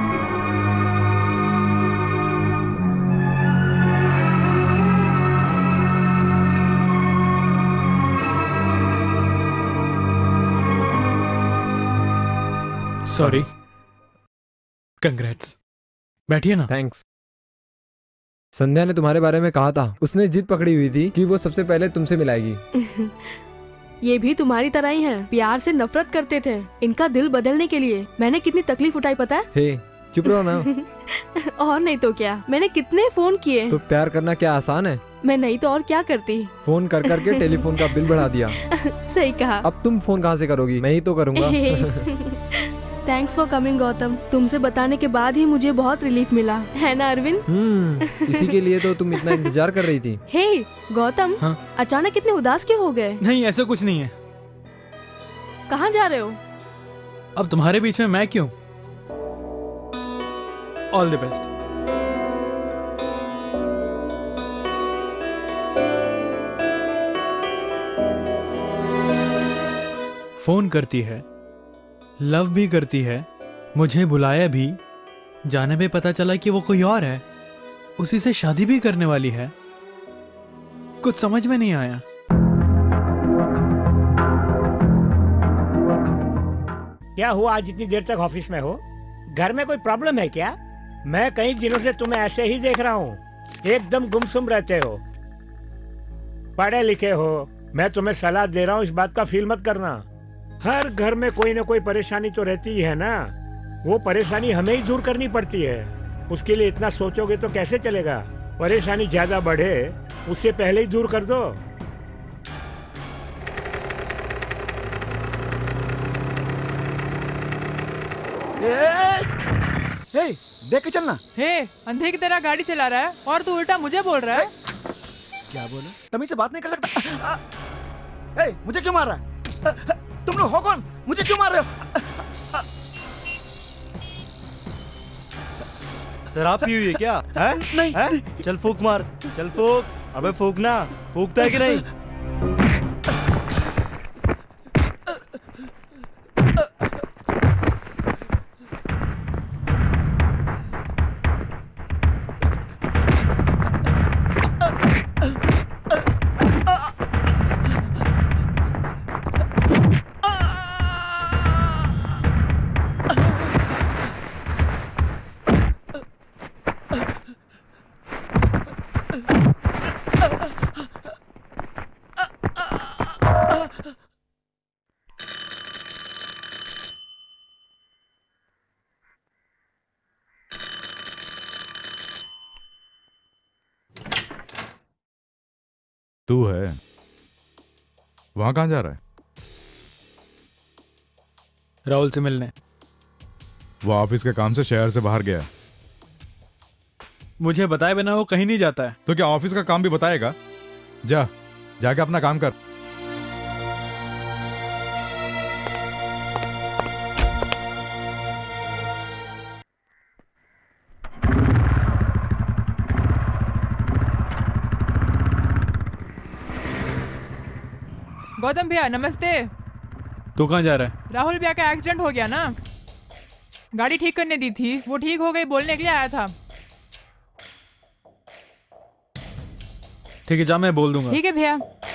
Sorry. Congrats. बैठिए ना। थैंक्स। संध्या ने तुम्हारे बारे में कहा था। उसने जिद पकड़ी हुई थी कि वो सबसे पहले तुमसे मिलाएगी। ये भी तुम्हारी तरह ही है, प्यार से नफरत करते थे। इनका दिल बदलने के लिए मैंने कितनी तकलीफ उठाई पता है? हे, चुप रहो ना। और नहीं तो क्या, मैंने कितने फोन किए। तो प्यार करना क्या आसान है? मैं नहीं तो और क्या करती। फोन कर करके टेलीफोन का बिल बढ़ा दिया। सही कहा। अब तुम फोन कहाँ से करोगी? मैं ही तो करूँगा। Thanks for coming Gautam. तुमसे बताने के बाद ही मुझे बहुत रिलीफ मिला, है ना अरविंद? हम्म, इसी के लिए तो तुम इतना इंतजार कर रही थी। हे गौतम, हाँ? अचानक इतने उदास क्यों हो गए? नहीं, ऐसा कुछ नहीं है। कहाँ जा रहे हो? अब तुम्हारे बीच में मैं क्यों? All the best. फोन करती है, लव भी करती है, मुझे बुलाया भी, जाने पे पता चला कि वो कोई और है, उसी से शादी भी करने वाली है। कुछ समझ में नहीं आया। क्या हुआ, आज इतनी देर तक ऑफिस में हो? घर में कोई प्रॉब्लम है क्या? मैं कई दिनों से तुम्हें ऐसे ही देख रहा हूँ, एकदम गुमसुम रहते हो। पढ़े लिखे हो, मैं तुम्हें सलाह दे रहा हूँ, इस बात का फील मत करना। हर घर में कोई ना कोई परेशानी तो रहती ही है ना, वो परेशानी हमें ही दूर करनी पड़ती है। उसके लिए इतना सोचोगे तो कैसे चलेगा? परेशानी ज्यादा बढ़े उससे पहले ही दूर कर दो। हे, देख के चलना। हे, अंधे की तरह गाड़ी चला रहा है और तू उल्टा मुझे बोल रहा है। क्या बोला? तमीज से बात नहीं कर सकता। आ, ए, मुझे क्यों मार रहा है? तुम लोग हो कौन? मुझे क्यों मार रहे हो? शराब पी हुई है क्या? है? नहीं, है? नहीं। चल फूक मार, चल फूक। अबे फूकना, फूकता है कि नहीं? तू है वहां कहां जा रहा है? राहुल से मिलने। वो ऑफिस के काम से शहर से बाहर गया। मुझे बताए बिना वो कहीं नहीं जाता है। तो क्या ऑफिस का काम भी बताएगा? जा जाके अपना काम कर। गौतम भैया नमस्ते। तू कहाँ जा रहा है? राहुल भैया का एक्सीडेंट हो गया ना, गाड़ी ठीक करने दी थी, वो ठीक हो गई, बोलने के लिए आया था। ठीक है जा, मैं बोल दूंगा। ठीक है भैया।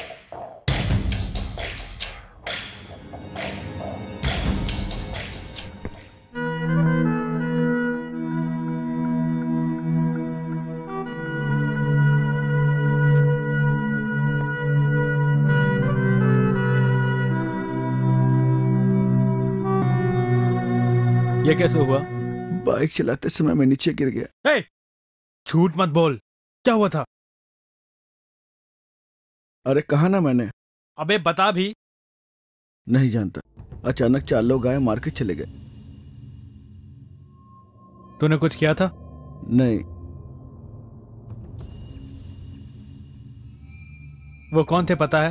ये कैसे हुआ? बाइक चलाते समय मैं नीचे गिर गया। हे! झूठ मत बोल, क्या हुआ था? अरे कहा ना मैंने। अबे बता भी। नहीं जानता, अचानक चार लोग आए, मार के चले गए। तूने कुछ किया था? नहीं। वो कौन थे पता है?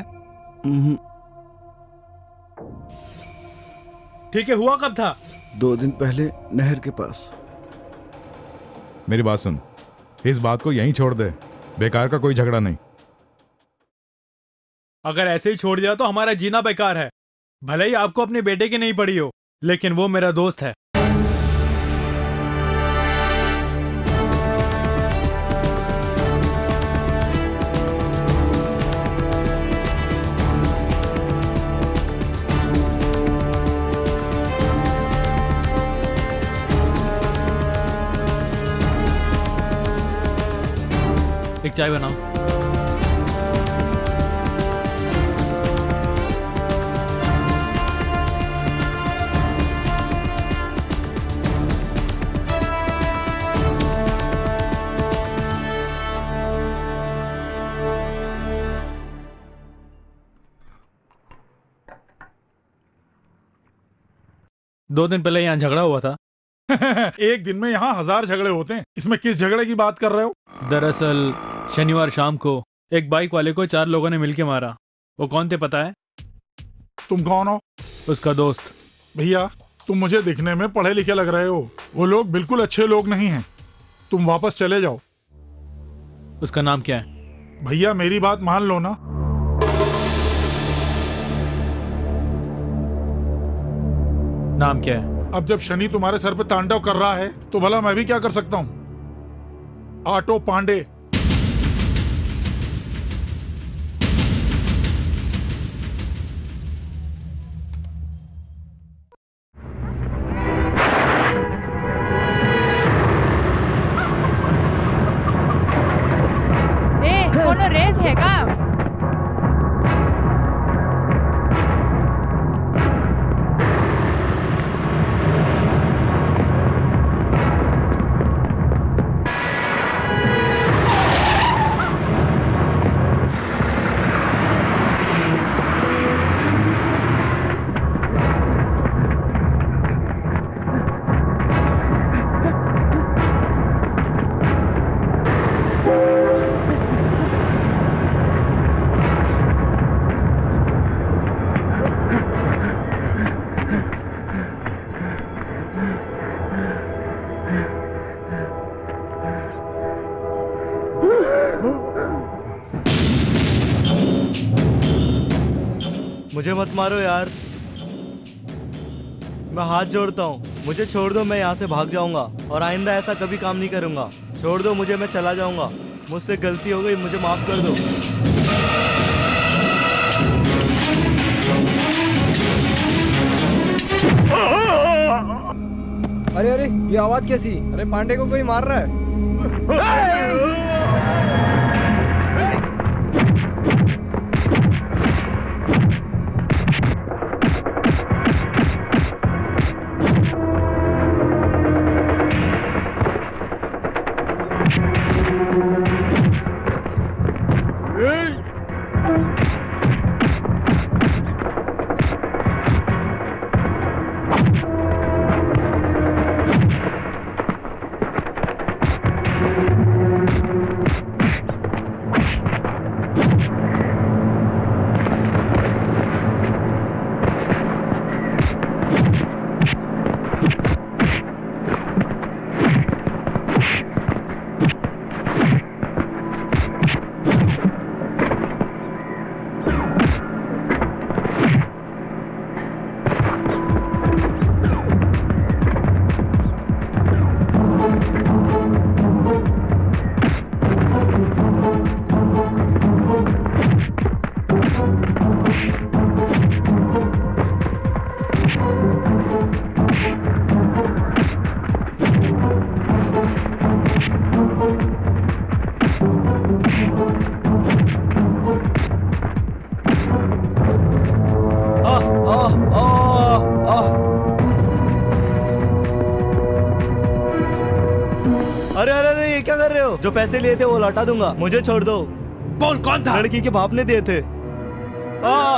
ठीक है, हुआ कब था? दो दिन पहले नहर के पास। मेरी बात सुन, इस बात को यहीं छोड़ दे, बेकार का कोई झगड़ा नहीं। अगर ऐसे ही छोड़ दिया तो हमारा जीना बेकार है। भले ही आपको अपने बेटे की नहीं पड़ी हो, लेकिन वो मेरा दोस्त है। एक चाय बनाओ। दो दिन पहले यहाँ झगड़ा हुआ था। एक दिन में यहाँ हजार झगड़े होते हैं, इसमें किस झगड़े की बात कर रहे हो? दरअसल शनिवार शाम को एक बाइक वाले को चार लोगों ने मिलके मारा। वो कौन थे पता है? तुम कौन हो? उसका दोस्त। भैया तुम मुझे दिखने में पढ़े लिखे लग रहे हो, वो लोग बिल्कुल अच्छे लोग नहीं हैं। तुम वापस चले जाओ। उसका नाम क्या है? भैया मेरी बात मान लो ना। नाम क्या है? अब जब शनि तुम्हारे सर पे तांडव कर रहा है तो भला मैं भी क्या कर सकता हूँ? ऑटो पांडे। ए, कोनो रेस है का? मुझे मत मारो यार, मैं हाथ जोड़ता हूँ, मुझे छोड़ दो, मैं यहाँ से भाग जाऊंगा और आइंदा ऐसा कभी काम नहीं करूंगा। छोड़ दो मुझे, मैं चला जाऊंगा, मुझसे गलती हो गई, मुझे माफ कर दो। अरे अरे ये आवाज कैसी? अरे पांडे को कोई मार रहा है। जो पैसे लिए थे वो लौटा दूंगा, मुझे छोड़ दो। बोल कौन था? लड़की के बाप ने दिए थे। आ!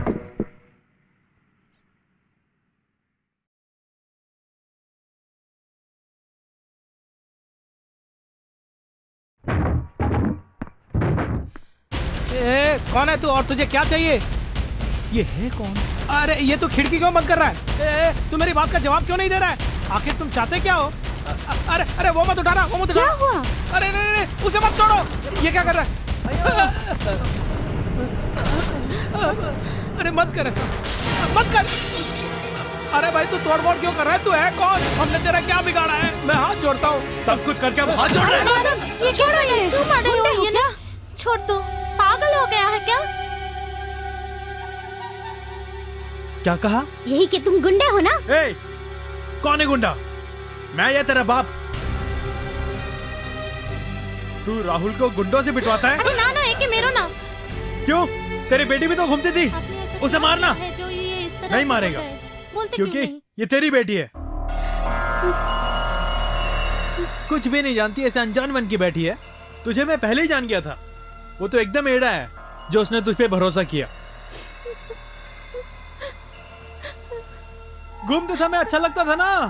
ए, कौन है तू और तुझे क्या चाहिए? ये है कौन? अरे ये तो खिड़की क्यों बंद कर रहा है? ए, तू मेरी बात का जवाब क्यों नहीं दे रहा है? आखिर तुम चाहते क्या हो? अरे अरे वो मत उठाना, वो मत उठाना। क्या हुआ? अरे नहीं नहीं उसे मत तोड़ो। ये क्या कर रहा है? अरे मत कर ऐसा, मत कर। अरे भाई तू तोड़-फोड़ क्यों कर रहा है? तू है कौन? हमने तेरा क्या बिगाड़ा है? मैं हाथ जोड़ता हूँ। सब कुछ करके अब हाथ जोड़ रहे हैं। ये क्या है? तू मार रही हो ना? छोड़ दो, पागल हो गया है क्या? क्या कहा? यही कि तुम गुंडे हो ना? ए, कौन है गुंडा? मैं या तेरा बाप? तू राहुल को गुंडों से बिटवाता है? अरे ना ना, एक मेरो ना। क्यों? तेरी बेटी भी तो घूमती थी, उसे मारना। जो ये इस तरह नहीं मारेगा, क्योंकि ये तेरी बेटी है। कुछ भी नहीं जानती, ऐसे अनजान बन के बैठी है। तुझे मैं पहले ही जान गया था। वो तो एकदम एड़ा है जो उसने तुझ पे भरोसा किया। घूमते समय अच्छा लगता था ना?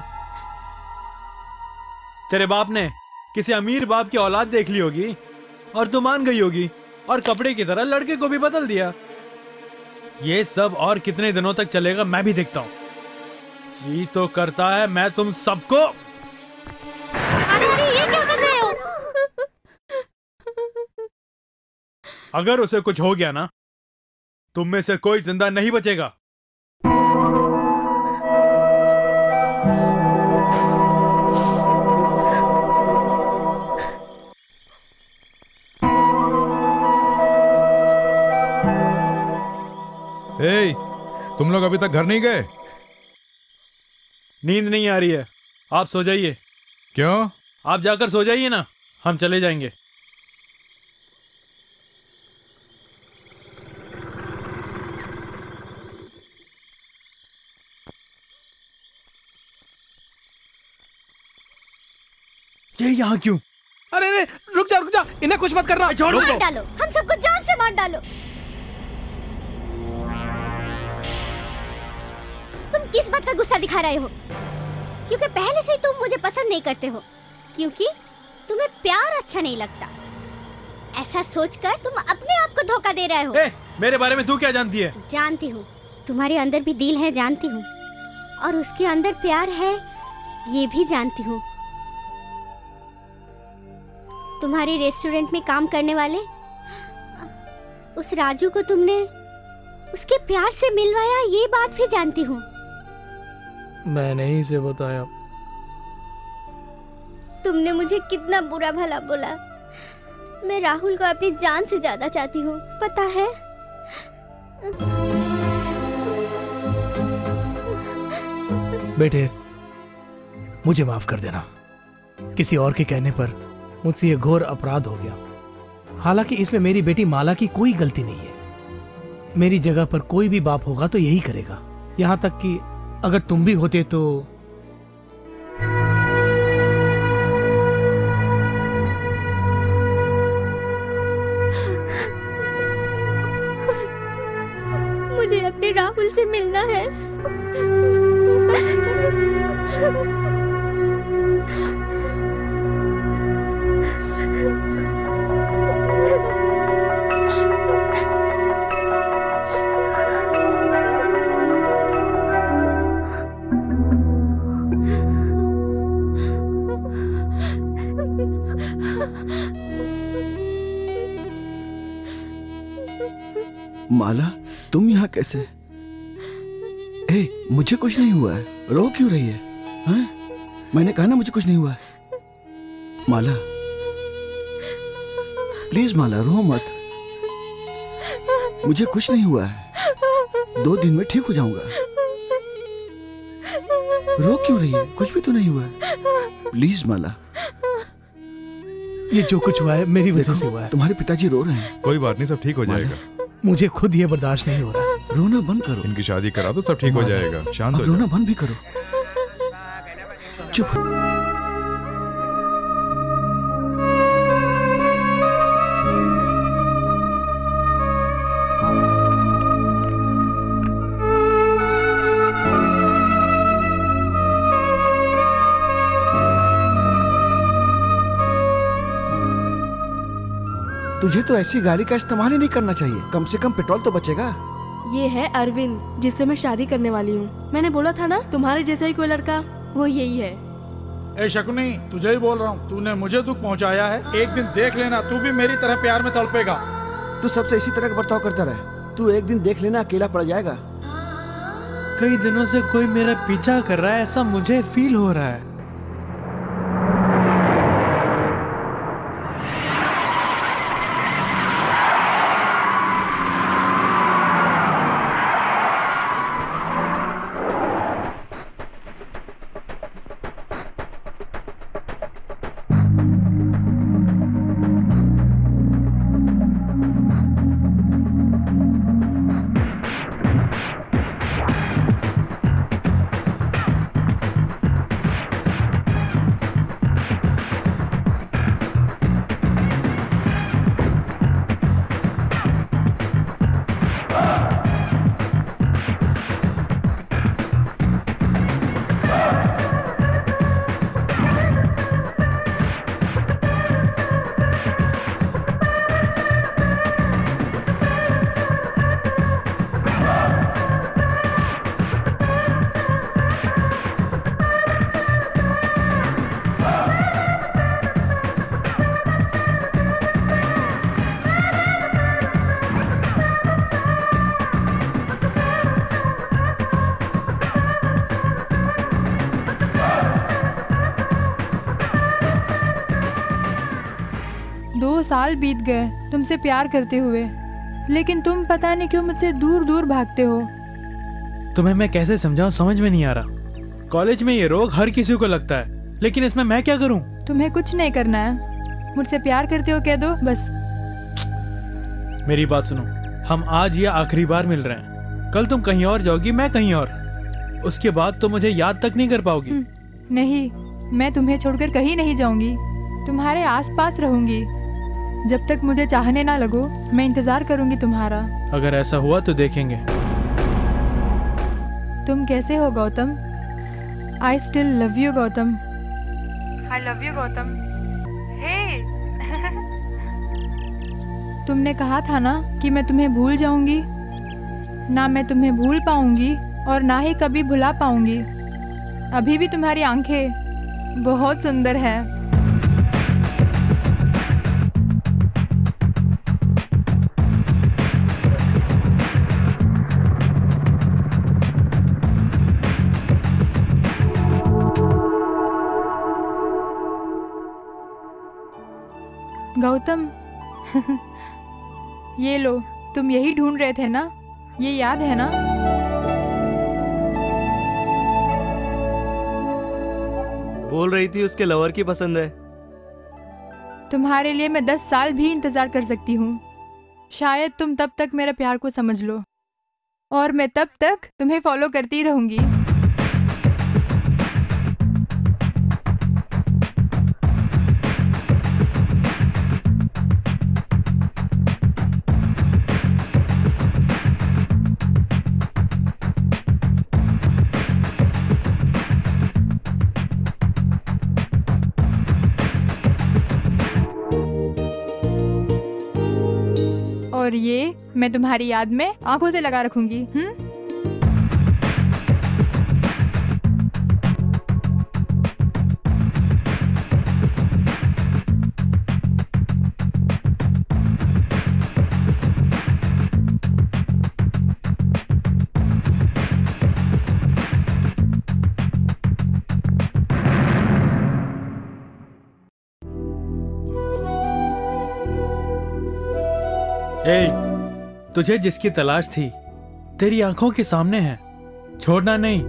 तेरे बाप ने किसी अमीर बाप की औलाद देख ली होगी और तू मान गई होगी और कपड़े की तरह लड़के को भी बदल दिया। ये सब और कितने दिनों तक चलेगा मैं भी देखता हूँ। जी तो करता है मैं तुम सबको। अरे अरे ये क्या कर रहे हो? अगर उसे कुछ हो गया ना, तुम में से कोई जिंदा नहीं बचेगा। ए, तुम लोग अभी तक घर नहीं गए? नींद नहीं आ रही है, आप सो जाइए। क्यों? आप जाकर सो जाइए ना, हम चले जाएंगे। ये यहाँ क्यों? अरे अरे रुक जा रुक जा, इन्हें कुछ मत करना। छोड़ मार डालो, हम सबको जान से मार डालो। तुम किस बात का गुस्सा दिखा रहे हो? क्योंकि पहले से ही तुम मुझे पसंद नहीं करते हो, क्योंकि तुम्हें प्यार अच्छा नहीं लगता। ऐसा सोचकर तुम अपने आप को धोखा दे रहे हो। ए, मेरे बारे में तू क्या जानती है? जानती हूँ, तुम्हारे अंदर भी दिल है, जानती हूँ, और उसके अंदर प्यार है, ये भी जानती हूँ। तुम्हारे रेस्टोरेंट में काम करने वाले उस राजू को तुमने उसके प्यार से मिलवाया, ये बात भी जानती हूँ। मैंने ही इसे बताया। तुमने मुझे कितना बुरा भला बोला। मैं राहुल को अपनी जान से ज्यादा चाहती हूँ, पता है? बेटे, मुझे माफ कर देना। किसी और के कहने पर मुझसे ये घोर अपराध हो गया। हालांकि इसमें मेरी बेटी माला की कोई गलती नहीं है। मेरी जगह पर कोई भी बाप होगा तो यही करेगा। यहाँ तक कि अगर तुम भी होते तो। मुझे अपने राहुल से मिलना है। माला, तुम यहाँ कैसे? ए, मुझे कुछ नहीं हुआ है। रो क्यों रही है? हाँ? मैंने कहा ना मुझे कुछ नहीं हुआ है। माला, प्लीज माला, रो मत। मुझे कुछ नहीं हुआ है। दो दिन में ठीक हो जाऊंगा। रो क्यों रही है? कुछ भी तो नहीं हुआ है। प्लीज माला। ये जो कुछ हुआ है मेरी वजह से हुआ है। तुम्हारे पिताजी रो रहे हैं। कोई बात नहीं, सब ठीक हो जाएगा। मुझे खुद ये बर्दाश्त नहीं हो रहा। रोना बंद करो। इनकी शादी करा दो, सब ठीक हो जाएगा। शांत हो जाओ। रोना बंद भी करो। चुप। तुझे तो ऐसी गाड़ी का इस्तेमाल ही नहीं करना चाहिए। कम से कम पेट्रोल तो बचेगा। ये है अरविंद, जिससे मैं शादी करने वाली हूँ। मैंने बोला था ना, तुम्हारे जैसा ही कोई लड़का, वो यही है। ए शकुनी, तुझे ही बोल रहा हूँ। तूने मुझे दुख पहुँचाया है। एक दिन देख लेना, तू भी मेरी तरह प्यार में तड़पेगा। तू सबसे इसी तरह का बर्ताव करता रहे। तू एक दिन देख लेना, अकेला पड़ जाएगा। कई दिनों से कोई मेरा पीछा कर रहा है, ऐसा मुझे फील हो रहा है। दो साल बीत गए तुमसे प्यार करते हुए, लेकिन तुम पता नहीं क्यों मुझसे दूर दूर भागते हो। तुम्हें मैं कैसे समझाऊं, समझ में नहीं आ रहा। कॉलेज में ये रोग हर किसी को लगता है, लेकिन इसमें मैं क्या करूं? तुम्हें कुछ नहीं करना है। मुझसे प्यार करते हो कह दो बस। मेरी बात सुनो, हम आज ये आखिरी बार मिल रहे हैं। कल तुम कहीं और जाओगी, मैं कहीं और। उसके बाद तो मुझे याद तक नहीं कर पाओगी। नहीं, मैं तुम्हें छोड़कर कहीं नहीं जाऊंगी। तुम्हारे आसपास रहूंगी। जब तक मुझे चाहने ना लगो, मैं इंतजार करूंगी तुम्हारा। अगर ऐसा हुआ तो देखेंगे। तुम कैसे हो Gautam? I still love you Gautam. I love you Gautam. Hey तुमने कहा था ना कि मैं तुम्हें भूल जाऊंगी। ना मैं तुम्हें भूल पाऊंगी और ना ही कभी भुला पाऊंगी। अभी भी तुम्हारी आंखें बहुत सुंदर है। गौतम ये लो, तुम यही ढूंढ रहे थे ना? ये याद है ना? बोल रही थी उसके लवर की पसंद है। तुम्हारे लिए मैं दस साल भी इंतजार कर सकती हूँ। शायद तुम तब तक मेरे प्यार को समझ लो, और मैं तब तक तुम्हें फॉलो करती रहूंगी। और ये मैं तुम्हारी याद में आंखों से लगा रखूंगी। हम्म ए, तुझे जिसकी तलाश थी तेरी आंखों के सामने है, छोड़ना नहीं।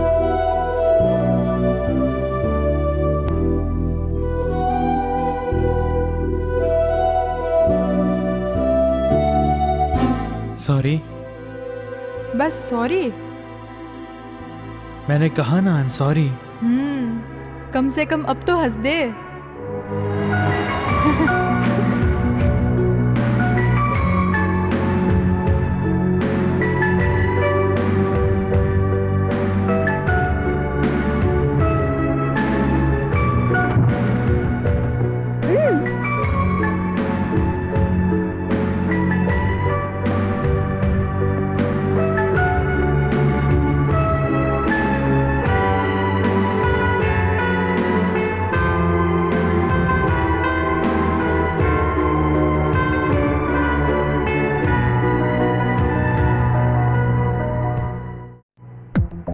सॉरी। बस सॉरी? मैंने कहा ना, आई एम सॉरी। हम्म कम से कम अब तो हंस दे।